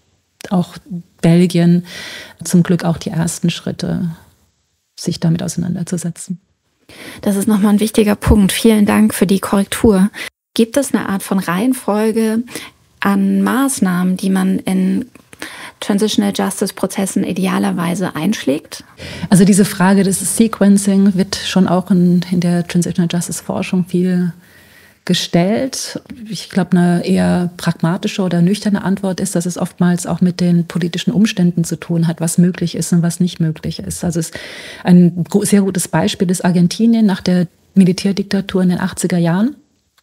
auch Belgien, zum Glück auch die ersten Schritte, sich damit auseinanderzusetzen. Das ist nochmal ein wichtiger Punkt. Vielen Dank für die Korrektur. Gibt es eine Art von Reihenfolge an Maßnahmen, die man in Transitional Justice Prozessen idealerweise einschlägt? Also diese Frage des Sequencing wird schon auch in der Transitional Justice Forschung viel gestellt. Ich glaube, eine eher pragmatische oder nüchterne Antwort ist, dass es oftmals auch mit den politischen Umständen zu tun hat, was möglich ist und was nicht möglich ist. Also ein sehr gutes Beispiel ist Argentinien nach der Militärdiktatur in den 80er Jahren.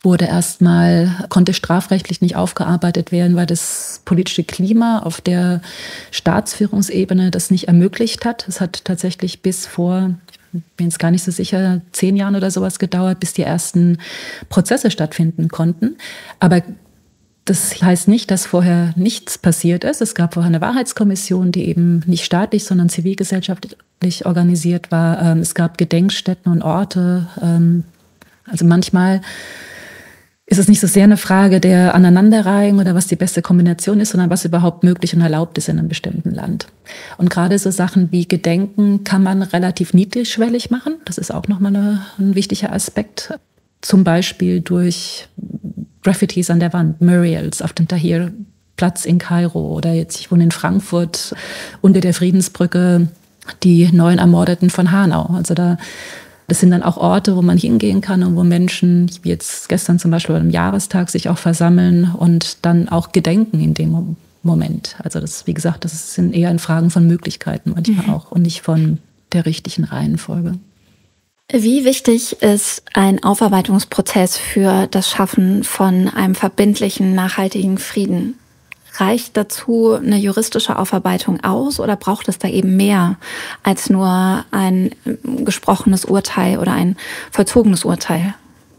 Konnte strafrechtlich nicht aufgearbeitet werden, weil das politische Klima auf der Staatsführungsebene das nicht ermöglicht hat. Es hat tatsächlich bis vor bin jetzt gar nicht so sicher, 10 Jahren oder sowas gedauert, bis die ersten Prozesse stattfinden konnten. Aber das heißt nicht, dass vorher nichts passiert ist. Es gab vorher eine Wahrheitskommission, die eben nicht staatlich, sondern zivilgesellschaftlich organisiert war. Es gab Gedenkstätten und Orte. Also manchmal ist es nicht so sehr eine Frage der Aneinanderreihung oder was die beste Kombination ist, sondern was überhaupt möglich und erlaubt ist in einem bestimmten Land. Und gerade so Sachen wie Gedenken kann man relativ niedrigschwellig machen. Das ist auch nochmal ein wichtiger Aspekt. Zum Beispiel durch Graffitis an der Wand, Murals auf dem Tahrir-Platz in Kairo oder jetzt, ich wohne in Frankfurt, unter der Friedensbrücke die 9 Ermordeten von Hanau. Also das sind dann auch Orte, wo man hingehen kann und wo Menschen, wie jetzt gestern zum Beispiel am Jahrestag, sich auch versammeln und dann auch gedenken in dem Moment. Also das, wie gesagt, das sind eher Fragen von Möglichkeiten manchmal auch und nicht von der richtigen Reihenfolge. Wie wichtig ist ein Aufarbeitungsprozess für das Schaffen von einem verbindlichen, nachhaltigen Frieden? Reicht dazu eine juristische Aufarbeitung aus oder braucht es da eben mehr als nur ein gesprochenes Urteil oder ein vollzogenes Urteil?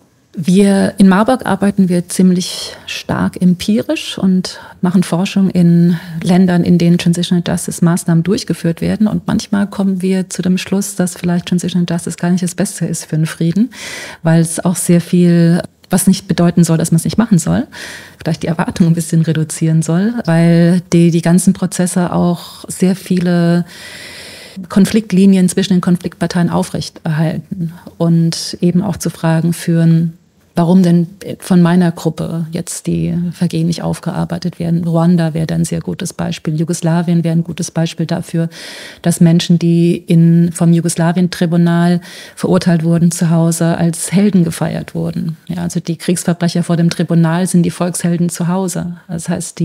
In Marburg arbeiten wir ziemlich stark empirisch und machen Forschung in Ländern, in denen Transitional Justice Maßnahmen durchgeführt werden. Und manchmal kommen wir zu dem Schluss, dass vielleicht Transitional Justice gar nicht das Beste ist für einen Frieden, weil es auch sehr viel, was nicht bedeuten soll, dass man es nicht machen soll, vielleicht die Erwartungen ein bisschen reduzieren soll, weil die ganzen Prozesse auch sehr viele Konfliktlinien zwischen den Konfliktparteien aufrechterhalten und eben auch zu Fragen führen, warum denn von meiner Gruppe jetzt die Vergehen nicht aufgearbeitet werden. Ruanda wäre ein sehr gutes Beispiel. Jugoslawien wäre ein gutes Beispiel dafür, dass Menschen, die vom Jugoslawien-Tribunal verurteilt wurden zu Hause, als Helden gefeiert wurden. Ja, also die Kriegsverbrecher vor dem Tribunal sind die Volkshelden zu Hause. Das heißt,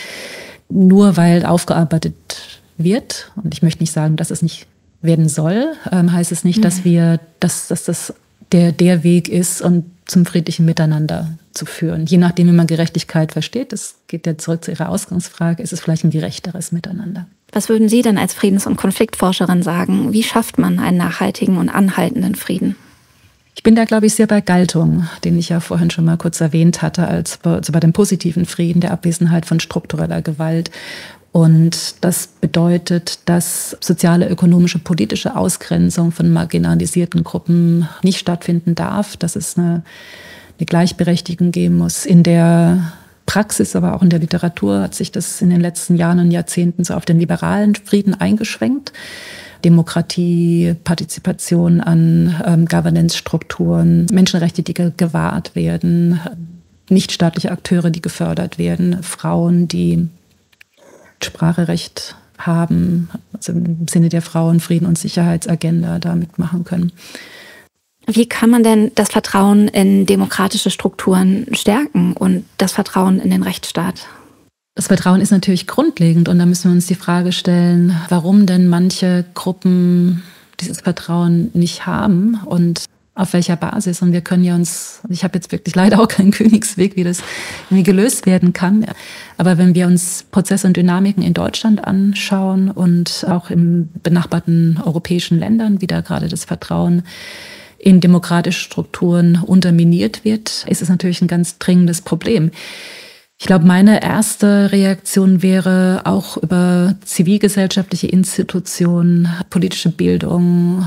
nur weil aufgearbeitet wird, und ich möchte nicht sagen, dass es nicht werden soll, heißt es nicht, dass das der Weg ist, und zum friedlichen Miteinander zu führen. Je nachdem, wie man Gerechtigkeit versteht, das geht ja zurück zu Ihrer Ausgangsfrage, ist es vielleicht ein gerechteres Miteinander. Was würden Sie denn als Friedens- und Konfliktforscherin sagen? Wie schafft man einen nachhaltigen und anhaltenden Frieden? Ich bin da, glaube ich, sehr bei Galtung, den ich ja vorhin schon mal kurz erwähnt hatte, als bei dem positiven Frieden, der Abwesenheit von struktureller Gewalt. Und das bedeutet, dass soziale, ökonomische, politische Ausgrenzung von marginalisierten Gruppen nicht stattfinden darf, dass es eine Gleichberechtigung geben muss. In der Praxis, aber auch in der Literatur hat sich das in den letzten Jahren und Jahrzehnten so auf den liberalen Frieden eingeschwenkt. Demokratie, Partizipation an Governance-Strukturen, Menschenrechte, die gewahrt werden, nichtstaatliche Akteure, die gefördert werden, Frauen, die Spracherecht haben, also im Sinne der Frauen-, und Sicherheitsagenda da mitmachen können. Wie kann man denn das Vertrauen in demokratische Strukturen stärken und das Vertrauen in den Rechtsstaat? Das Vertrauen ist natürlich grundlegend und da müssen wir uns die Frage stellen, warum denn manche Gruppen dieses Vertrauen nicht haben und auf welcher Basis. Und wir können ja ich habe jetzt wirklich leider auch keinen Königsweg, wie das irgendwie gelöst werden kann. Aber wenn wir uns Prozesse und Dynamiken in Deutschland anschauen und auch in benachbarten europäischen Ländern, wie da gerade das Vertrauen in demokratische Strukturen unterminiert wird, ist es natürlich ein ganz dringendes Problem. Ich glaube, meine erste Reaktion wäre auch über zivilgesellschaftliche Institutionen, politische Bildung,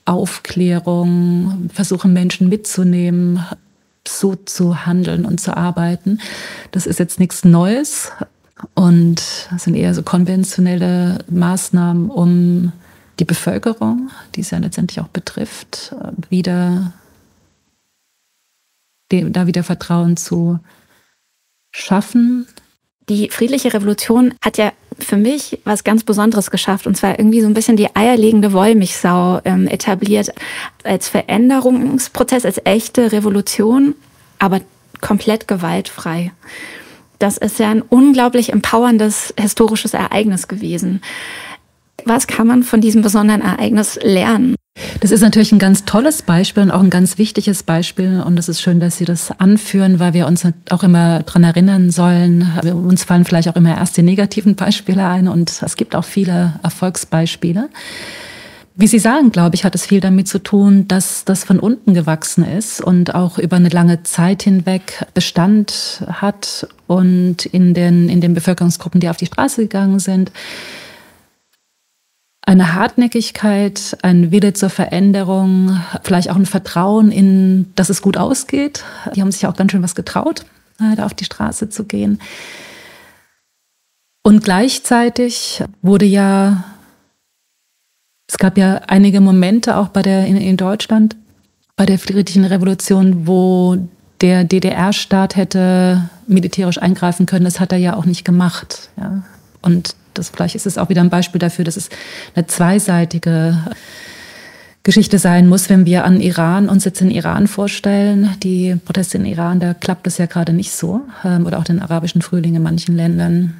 Aufklärung, versuchen Menschen mitzunehmen, so zu handeln und zu arbeiten. Das ist jetzt nichts Neues und das sind eher so konventionelle Maßnahmen, um die Bevölkerung, die es ja letztendlich auch betrifft, wieder Vertrauen zu schaffen. Die friedliche Revolution hat ja für mich was ganz Besonderes geschafft, und zwar irgendwie so ein bisschen die eierlegende Wollmilchsau etabliert als Veränderungsprozess, als echte Revolution, aber komplett gewaltfrei. Das ist ja ein unglaublich empowerndes historisches Ereignis gewesen. Was kann man von diesem besonderen Ereignis lernen? Das ist natürlich ein ganz tolles Beispiel und auch ein ganz wichtiges Beispiel. Und es ist schön, dass Sie das anführen, weil wir uns auch immer daran erinnern sollen. Uns fallen vielleicht auch immer erst die negativen Beispiele ein und es gibt auch viele Erfolgsbeispiele. Wie Sie sagen, glaube ich, hat es viel damit zu tun, dass das von unten gewachsen ist und auch über eine lange Zeit hinweg Bestand hat und in den Bevölkerungsgruppen, die auf die Straße gegangen sind, eine Hartnäckigkeit, ein Wille zur Veränderung, vielleicht auch ein Vertrauen in, dass es gut ausgeht. Die haben sich auch ganz schön was getraut, da auf die Straße zu gehen. Und gleichzeitig es gab ja einige Momente auch in Deutschland bei der Friedlichen Revolution, wo der DDR-Staat hätte militärisch eingreifen können. Das hat er ja auch nicht gemacht. Ja. Und vielleicht ist es auch wieder ein Beispiel dafür, dass es eine zweiseitige Geschichte sein muss, wenn wir uns jetzt in Iran vorstellen. Die Proteste in Iran, da klappt es ja gerade nicht so. Oder auch den arabischen Frühling in manchen Ländern.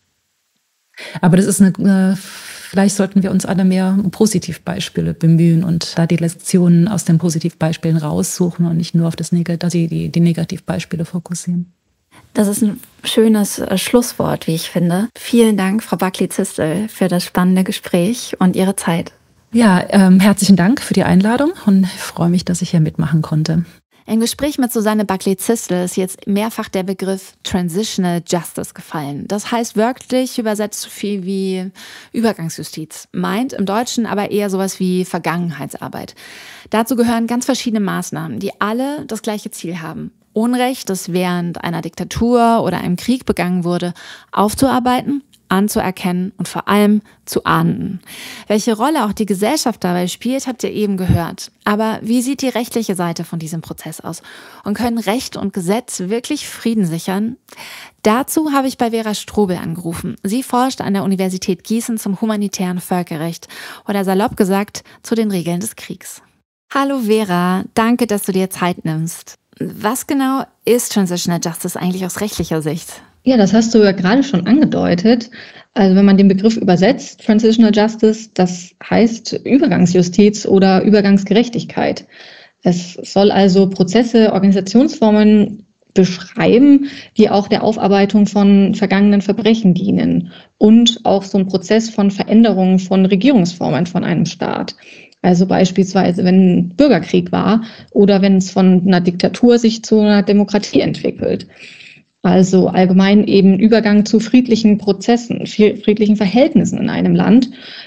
Aber das ist vielleicht sollten wir uns alle mehr Positivbeispiele bemühen und da die Lektionen aus den Positivbeispielen raussuchen und nicht nur auf die Negativbeispiele fokussieren. Das ist ein schönes Schlusswort, wie ich finde. Vielen Dank, Frau Bakli-Zistel, für das spannende Gespräch und Ihre Zeit. Ja, herzlichen Dank für die Einladung und ich freue mich, dass ich hier mitmachen konnte. Im Gespräch mit Susanne Bakli-Zistel ist jetzt mehrfach der Begriff Transitional Justice gefallen. Das heißt wörtlich übersetzt so viel wie Übergangsjustiz. Meint im Deutschen aber eher sowas wie Vergangenheitsarbeit. Dazu gehören ganz verschiedene Maßnahmen, die alle das gleiche Ziel haben. Unrecht, das während einer Diktatur oder einem Krieg begangen wurde, aufzuarbeiten, anzuerkennen und vor allem zu ahnden. Welche Rolle auch die Gesellschaft dabei spielt, habt ihr eben gehört. Aber wie sieht die rechtliche Seite von diesem Prozess aus? Und können Recht und Gesetz wirklich Frieden sichern? Dazu habe ich bei Vera Strobel angerufen. Sie forscht an der Universität Gießen zum humanitären Völkerrecht oder salopp gesagt zu den Regeln des Kriegs. Hallo Vera, danke, dass du dir Zeit nimmst. Was genau ist Transitional Justice eigentlich aus rechtlicher Sicht? Ja, das hast du ja gerade schon angedeutet. Also wenn man den Begriff übersetzt, Transitional Justice, das heißt Übergangsjustiz oder Übergangsgerechtigkeit. Es soll also Prozesse, Organisationsformen beschreiben, die auch der Aufarbeitung von vergangenen Verbrechen dienen und auch so ein Prozess von Veränderung von Regierungsformen von einem Staat. Also beispielsweise, wenn Bürgerkrieg war oder wenn es von einer Diktatur sich zu einer Demokratie entwickelt. Also allgemein eben Übergang zu friedlichen Prozessen, friedlichen Verhältnissen in einem Land.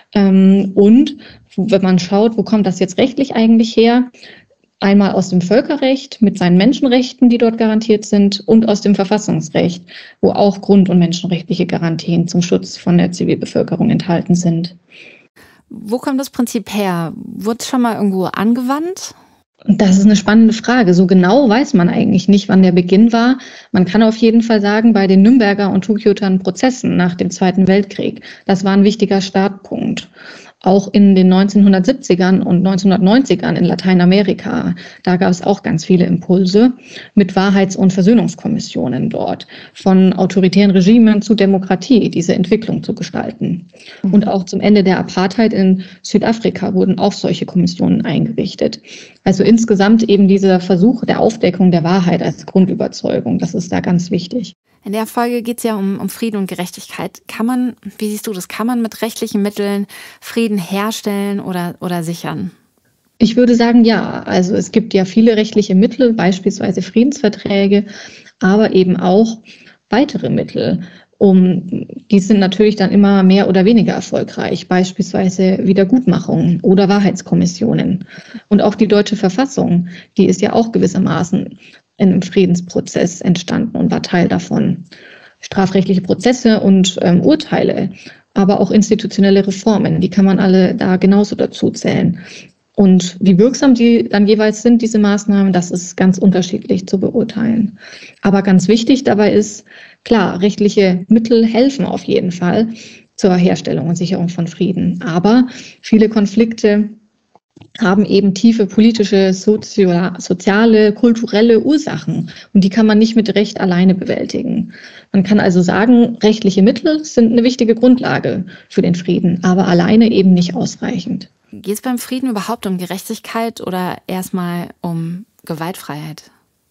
Und wenn man schaut, wo kommt das jetzt rechtlich eigentlich her? Einmal aus dem Völkerrecht mit seinen Menschenrechten, die dort garantiert sind, und aus dem Verfassungsrecht, wo auch Grund- und menschenrechtliche Garantien zum Schutz von der Zivilbevölkerung enthalten sind. Wo kommt das Prinzip her? Wurde es schon mal irgendwo angewandt? Das ist eine spannende Frage. So genau weiß man eigentlich nicht, wann der Beginn war. Man kann auf jeden Fall sagen, bei den Nürnberger und Tokioter Prozessen nach dem Zweiten Weltkrieg, das war ein wichtiger Startpunkt. Auch in den 1970ern und 1990ern in Lateinamerika, da gab es auch ganz viele Impulse mit Wahrheits- und Versöhnungskommissionen dort, von autoritären Regimen zu Demokratie, diese Entwicklung zu gestalten. Und auch zum Ende der Apartheid in Südafrika wurden auch solche Kommissionen eingerichtet. Also insgesamt eben dieser Versuch der Aufdeckung der Wahrheit als Grundüberzeugung, das ist da ganz wichtig. In der Folge geht es ja um Frieden und Gerechtigkeit. Wie siehst du das, kann man mit rechtlichen Mitteln Frieden herstellen oder sichern? Ich würde sagen, ja. Also es gibt ja viele rechtliche Mittel, beispielsweise Friedensverträge, aber eben auch weitere Mittel. Die sind natürlich dann immer mehr oder weniger erfolgreich, beispielsweise Wiedergutmachung oder Wahrheitskommissionen. Und auch die deutsche Verfassung, die ist ja auch gewissermaßen in einem Friedensprozess entstanden und war Teil davon. Strafrechtliche Prozesse und Urteile, aber auch institutionelle Reformen, die kann man alle da genauso dazu zählen. Und wie wirksam die dann jeweils sind, diese Maßnahmen, das ist ganz unterschiedlich zu beurteilen. Aber ganz wichtig dabei ist, klar, rechtliche Mittel helfen auf jeden Fall zur Herstellung und Sicherung von Frieden. Aber viele Konflikte haben eben tiefe politische, soziale, kulturelle Ursachen. Und die kann man nicht mit Recht alleine bewältigen. Man kann also sagen, rechtliche Mittel sind eine wichtige Grundlage für den Frieden, aber alleine eben nicht ausreichend. Geht es beim Frieden überhaupt um Gerechtigkeit oder erstmal um Gewaltfreiheit?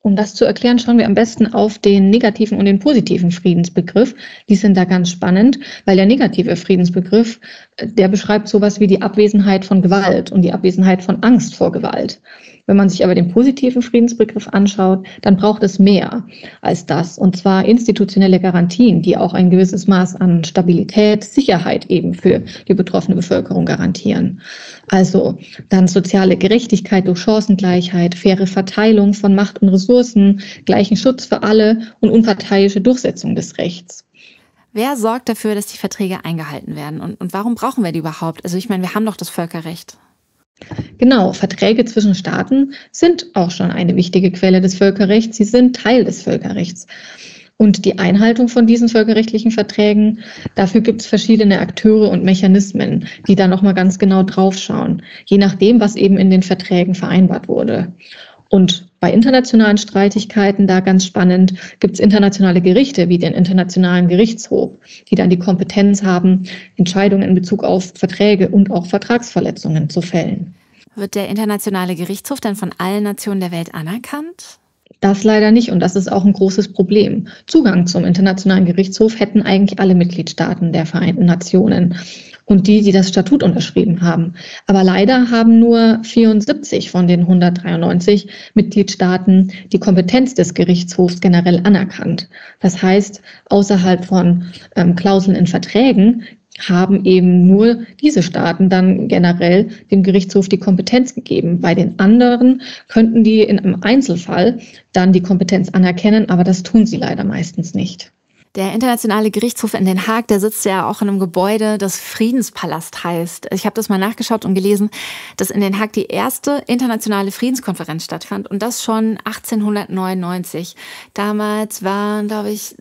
Um das zu erklären, schauen wir am besten auf den negativen und den positiven Friedensbegriff. Die sind da ganz spannend, weil der negative Friedensbegriff, der beschreibt sowas wie die Abwesenheit von Gewalt und die Abwesenheit von Angst vor Gewalt. Wenn man sich aber den positiven Friedensbegriff anschaut, dann braucht es mehr als das. Und zwar institutionelle Garantien, die auch ein gewisses Maß an Stabilität, Sicherheit eben für die betroffene Bevölkerung garantieren. Also dann soziale Gerechtigkeit durch Chancengleichheit, faire Verteilung von Macht und Ressourcen, gleichen Schutz für alle und unparteiische Durchsetzung des Rechts. Wer sorgt dafür, dass die Verträge eingehalten werden? Und warum brauchen wir die überhaupt? Also ich meine, wir haben doch das Völkerrecht. Genau, Verträge zwischen Staaten sind auch schon eine wichtige Quelle des Völkerrechts. Sie sind Teil des Völkerrechts. Und die Einhaltung von diesen völkerrechtlichen Verträgen, dafür gibt es verschiedene Akteure und Mechanismen, die da nochmal ganz genau draufschauen, je nachdem, was eben in den Verträgen vereinbart wurde. Und bei internationalen Streitigkeiten, da ganz spannend, gibt es internationale Gerichte wie den Internationalen Gerichtshof, die dann die Kompetenz haben, Entscheidungen in Bezug auf Verträge und auch Vertragsverletzungen zu fällen. Wird der Internationale Gerichtshof denn von allen Nationen der Welt anerkannt? Das leider nicht und das ist auch ein großes Problem. Zugang zum Internationalen Gerichtshof hätten eigentlich alle Mitgliedstaaten der Vereinten Nationen und die das Statut unterschrieben haben. Aber leider haben nur 74 von den 193 Mitgliedstaaten die Kompetenz des Gerichtshofs generell anerkannt. Das heißt, außerhalb von Klauseln in Verträgen haben eben nur diese Staaten dann generell dem Gerichtshof die Kompetenz gegeben. Bei den anderen könnten die in einem Einzelfall dann die Kompetenz anerkennen, aber das tun sie leider meistens nicht. Der Internationale Gerichtshof in Den Haag, der sitzt ja auch in einem Gebäude, das Friedenspalast heißt. Ich habe das mal nachgeschaut und gelesen, dass in Den Haag die erste internationale Friedenskonferenz stattfand und das schon 1899. Damals waren, glaube ich,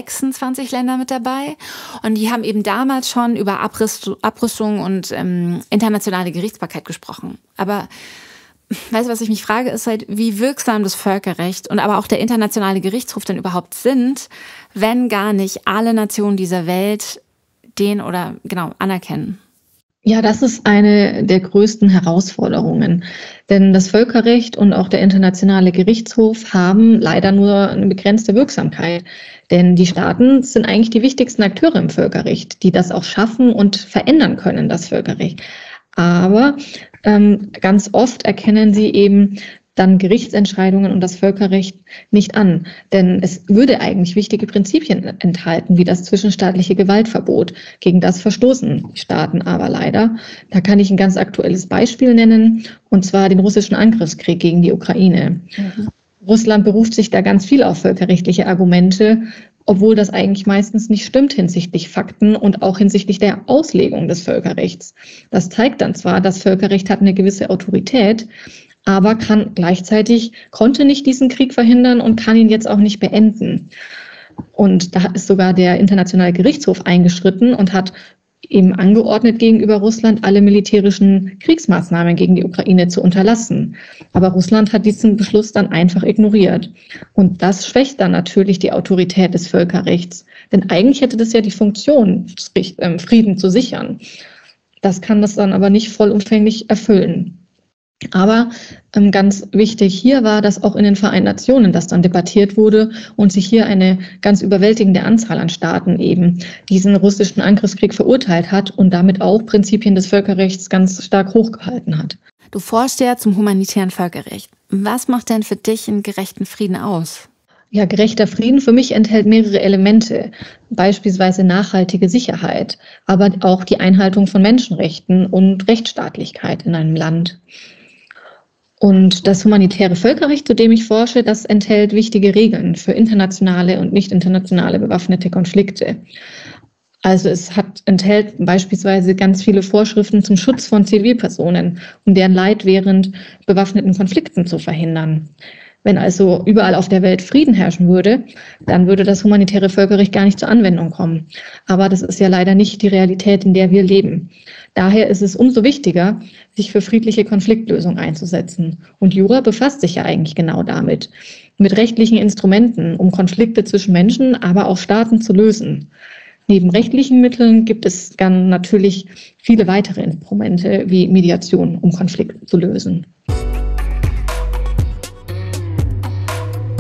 26 Länder mit dabei und die haben eben damals schon über Abrüstung und internationale Gerichtsbarkeit gesprochen. Aber weißt du, was ich mich frage, ist halt, wie wirksam das Völkerrecht und aber auch der Internationale Gerichtshof denn überhaupt sind, wenn gar nicht alle Nationen dieser Welt den anerkennen. Ja, das ist eine der größten Herausforderungen. Denn das Völkerrecht und auch der Internationale Gerichtshof haben leider nur eine begrenzte Wirksamkeit. Denn die Staaten sind eigentlich die wichtigsten Akteure im Völkerrecht, die das auch schaffen und verändern können, das Völkerrecht. Aber ganz oft erkennen sie eben dann Gerichtsentscheidungen und das Völkerrecht nicht an. Denn es würde eigentlich wichtige Prinzipien enthalten, wie das zwischenstaatliche Gewaltverbot. Gegen das verstoßen die Staaten aber leider. Da kann ich ein ganz aktuelles Beispiel nennen, und zwar den russischen Angriffskrieg gegen die Ukraine. Mhm. Russland beruft sich da ganz viel auf völkerrechtliche Argumente, obwohl das eigentlich meistens nicht stimmt hinsichtlich Fakten und auch hinsichtlich der Auslegung des Völkerrechts. Das zeigt dann zwar, das Völkerrecht hat eine gewisse Autorität, aber konnte nicht diesen Krieg verhindern und kann ihn jetzt auch nicht beenden. Und da ist sogar der Internationale Gerichtshof eingeschritten und hat eben angeordnet, gegenüber Russland alle militärischen Kriegsmaßnahmen gegen die Ukraine zu unterlassen. Aber Russland hat diesen Beschluss dann einfach ignoriert. Und das schwächt dann natürlich die Autorität des Völkerrechts. Denn eigentlich hätte das ja die Funktion, Frieden zu sichern. Das kann das dann aber nicht vollumfänglich erfüllen. Aber ganz wichtig hier war, dass auch in den Vereinten Nationen das dann debattiert wurde und sich hier eine ganz überwältigende Anzahl an Staaten eben diesen russischen Angriffskrieg verurteilt hat und damit auch Prinzipien des Völkerrechts ganz stark hochgehalten hat. Du forschst ja zum humanitären Völkerrecht. Was macht denn für dich einen gerechten Frieden aus? Ja, gerechter Frieden für mich enthält mehrere Elemente, beispielsweise nachhaltige Sicherheit, aber auch die Einhaltung von Menschenrechten und Rechtsstaatlichkeit in einem Land. Und das humanitäre Völkerrecht, zu dem ich forsche, das enthält wichtige Regeln für internationale und nicht internationale bewaffnete Konflikte. Also enthält beispielsweise ganz viele Vorschriften zum Schutz von Zivilpersonen, um deren Leid während bewaffneten Konflikten zu verhindern. Wenn also überall auf der Welt Frieden herrschen würde, dann würde das humanitäre Völkerrecht gar nicht zur Anwendung kommen. Aber das ist ja leider nicht die Realität, in der wir leben. Daher ist es umso wichtiger, sich für friedliche Konfliktlösung einzusetzen. Und Jura befasst sich ja eigentlich genau damit, mit rechtlichen Instrumenten, um Konflikte zwischen Menschen, aber auch Staaten zu lösen. Neben rechtlichen Mitteln gibt es dann natürlich viele weitere Instrumente wie Mediation, um Konflikte zu lösen.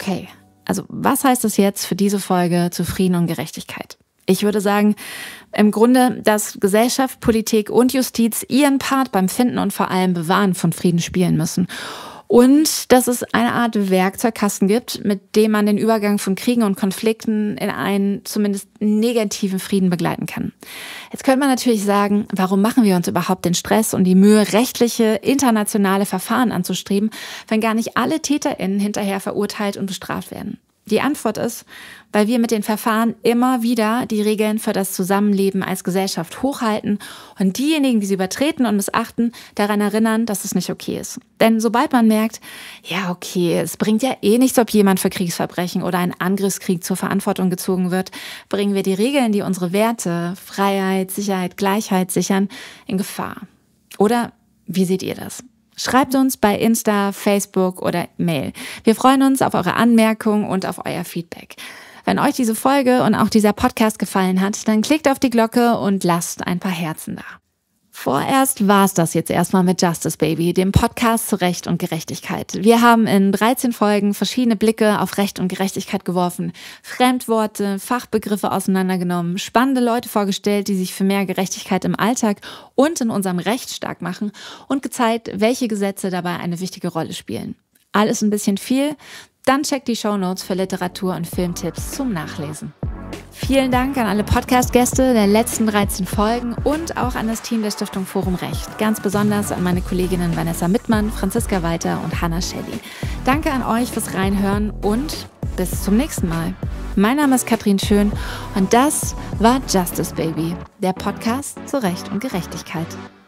Okay, also was heißt das jetzt für diese Folge zu Frieden und Gerechtigkeit? Ich würde sagen, im Grunde, dass Gesellschaft, Politik und Justiz ihren Part beim Finden und vor allem Bewahren von Frieden spielen müssen. Und dass es eine Art Werkzeugkasten gibt, mit dem man den Übergang von Kriegen und Konflikten in einen zumindest negativen Frieden begleiten kann. Jetzt könnte man natürlich sagen, warum machen wir uns überhaupt den Stress und die Mühe, rechtliche, internationale Verfahren anzustreben, wenn gar nicht alle TäterInnen hinterher verurteilt und bestraft werden? Die Antwort ist, weil wir mit den Verfahren immer wieder die Regeln für das Zusammenleben als Gesellschaft hochhalten und diejenigen, die sie übertreten und missachten, daran erinnern, dass es nicht okay ist. Denn sobald man merkt, ja okay, es bringt ja eh nichts, ob jemand für Kriegsverbrechen oder einen Angriffskrieg zur Verantwortung gezogen wird, bringen wir die Regeln, die unsere Werte, Freiheit, Sicherheit, Gleichheit sichern, in Gefahr. Oder wie seht ihr das? Schreibt uns bei Insta, Facebook oder Mail. Wir freuen uns auf eure Anmerkungen und auf euer Feedback. Wenn euch diese Folge und auch dieser Podcast gefallen hat, dann klickt auf die Glocke und lasst ein paar Herzen da. Vorerst war's das jetzt erstmal mit Justice Baby, dem Podcast zu Recht und Gerechtigkeit. Wir haben in 13 Folgen verschiedene Blicke auf Recht und Gerechtigkeit geworfen, Fremdworte, Fachbegriffe auseinandergenommen, spannende Leute vorgestellt, die sich für mehr Gerechtigkeit im Alltag und in unserem Recht stark machen und gezeigt, welche Gesetze dabei eine wichtige Rolle spielen. Alles ein bisschen viel? Dann checkt die Shownotes für Literatur- und Filmtipps zum Nachlesen. Vielen Dank an alle Podcast-Gäste der letzten 13 Folgen und auch an das Team der Stiftung Forum Recht. Ganz besonders an meine Kolleginnen Vanessa Mittmann, Franziska Walter und Hannah Shelley. Danke an euch fürs Reinhören und bis zum nächsten Mal. Mein Name ist Katrin Schön und das war Justice Baby, der Podcast zu Recht und Gerechtigkeit.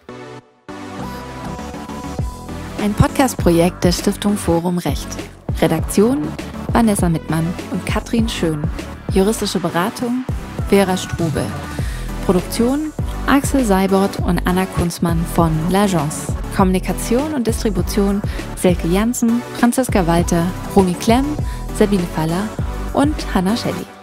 Ein Podcast-Projekt der Stiftung Forum Recht. Redaktion Vanessa Mittmann und Katrin Schön. Juristische Beratung Vera Strubel. Produktion Axel Seibert und Anna Kunzmann von L'Agence. Kommunikation und Distribution Silke Jansen, Franziska Walter, Romy Klemm, Sabine Faller und Hannah Shelley.